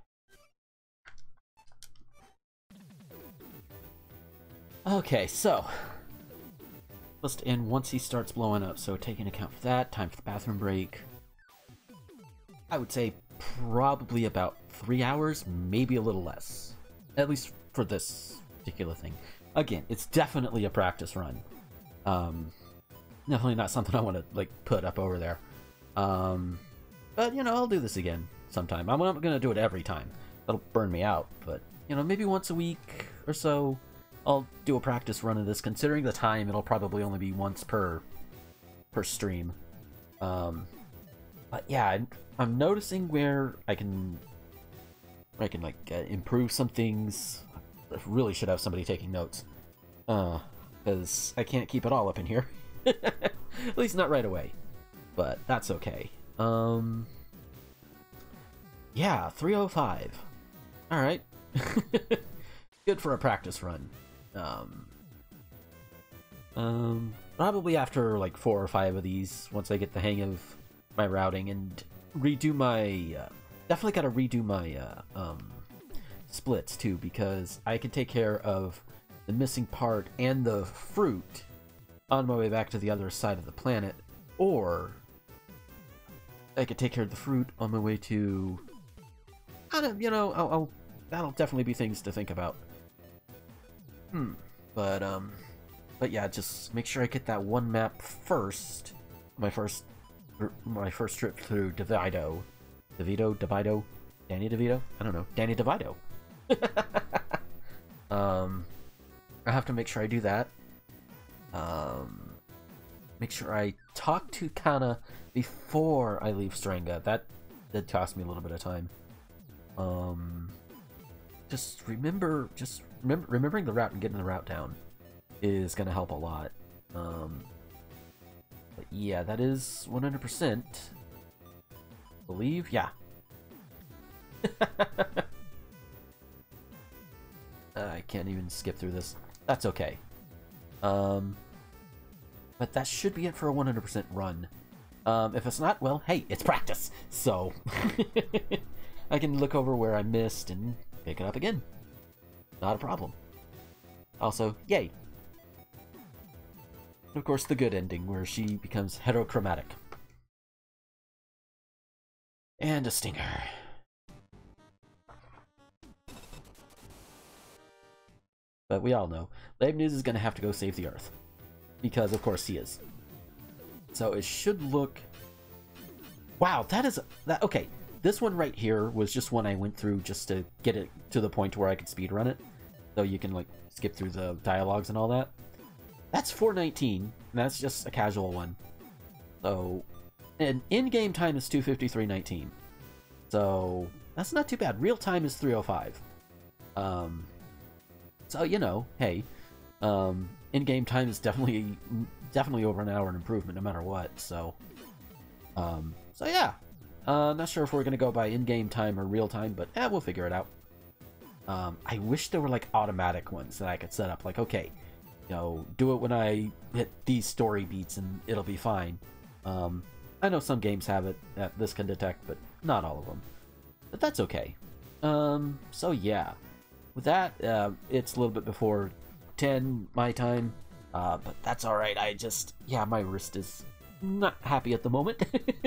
Okay, so supposed to end once he starts blowing up, so taking account for that, time for the bathroom break. I would say probably about three hours, maybe a little less. At least for this particular thing. Again, it's definitely a practice run. Um, definitely not something I want to like put up over there. Um, but you know, I'll do this again sometime. I'm not gonna do it every time. That'll burn me out. But you know, maybe once a week or so, I'll do a practice run of this. Considering the time, it'll probably only be once per per stream. Um, but yeah, I'm, I'm noticing where I can, where I can like uh, improve some things. I really should have somebody taking notes. Uh, because I can't keep it all up in here. At least not right away. But that's okay. Um, yeah, three oh five. All right. Good for a practice run. Um, um, probably after like four or five of these, once I get the hang of my routing and redo my, uh, definitely got to redo my uh, um, splits too, because I can take care of the missing part and the fruit on my way back to the other side of the planet, or I could take care of the fruit on my way to, I don't, you know, I'll, I'll that'll definitely be things to think about. Hmm. But um, but yeah, just make sure I get that one map first. My first, my first trip through DeVito, DeVito, DeVito, Danny DeVito. I don't know, Danny DeVito. um, I have to make sure I do that. Um, make sure I talk to Kana before I leave Stranga. That did cost me a little bit of time. Um, just remember, just remember, remembering the route and getting the route down is going to help a lot. Um, but yeah, that is one hundred percent. Believe, yeah. I can't even skip through this. That's okay. Um, but that should be it for a one hundred percent run. Um, if it's not, well, hey, it's practice. So I can look over where I missed and pick it up again. Not a problem. Also, yay. And of course, the good ending where she becomes heterochromatic. And a stinger. But we all know, Leibniz is going to have to go save the Earth. Because, of course, he is. So it should look... Wow, that is... that okay, this one right here was just one I went through just to get it to the point where I could speedrun it. So you can, like, skip through the dialogues and all that. That's four nineteen, and that's just a casual one. So, and in-game time is two fifty-three nineteen. So, that's not too bad. Real time is three oh five. Um... So, you know, hey, um, in-game time is definitely definitely over an hour an improvement no matter what, so, um, so yeah. Uh, not sure if we're going to go by in-game time or real time, but eh, we'll figure it out. Um, I wish there were, like, automatic ones that I could set up, like, okay, you know, do it when I hit these story beats and it'll be fine. Um, I know some games have it that this can detect, but not all of them. But that's okay. Um, so yeah. With that, uh, it's a little bit before ten my time, uh, but that's alright. I just, yeah, my wrist is not happy at the moment.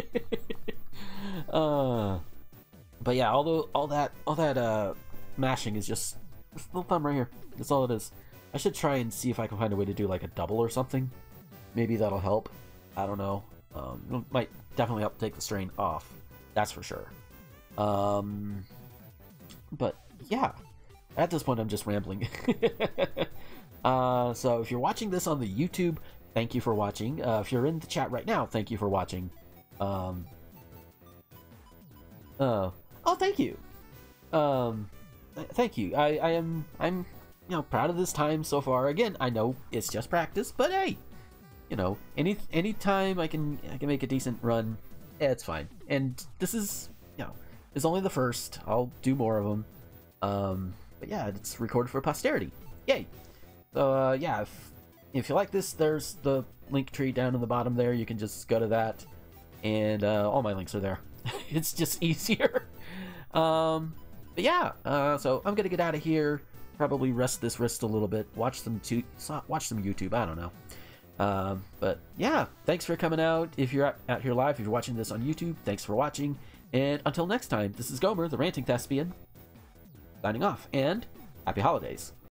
uh, but yeah, although all that, all that uh, mashing is just this little thumb right here. That's all it is. I should try and see if I can find a way to do like a double or something. Maybe that'll help. I don't know. Um, it might definitely help take the strain off. That's for sure. Um, but yeah. At this point, I'm just rambling. uh, so if you're watching this on the YouTube, thank you for watching. Uh, if you're in the chat right now, thank you for watching. Um, uh, oh, thank you. Um, th thank you. I, I am, I'm, you know, proud of this time so far. Again, I know it's just practice, but hey, you know, any any time I can I can make a decent run, yeah, it's fine. And this is, you know, is only the first. I'll do more of them. Um. But yeah, it's recorded for posterity. Yay! So uh, yeah, if, if you like this, there's the link tree down in the bottom there. You can just go to that, and uh, all my links are there. It's just easier. Um, but yeah, uh, so I'm gonna get out of here. Probably rest this wrist a little bit. Watch some to watch some YouTube. I don't know. Um, but yeah, thanks for coming out. If you're out here live, if you're watching this on YouTube, thanks for watching. And until next time, this is Gomer, the Ranting Thespian, signing off, and happy holidays.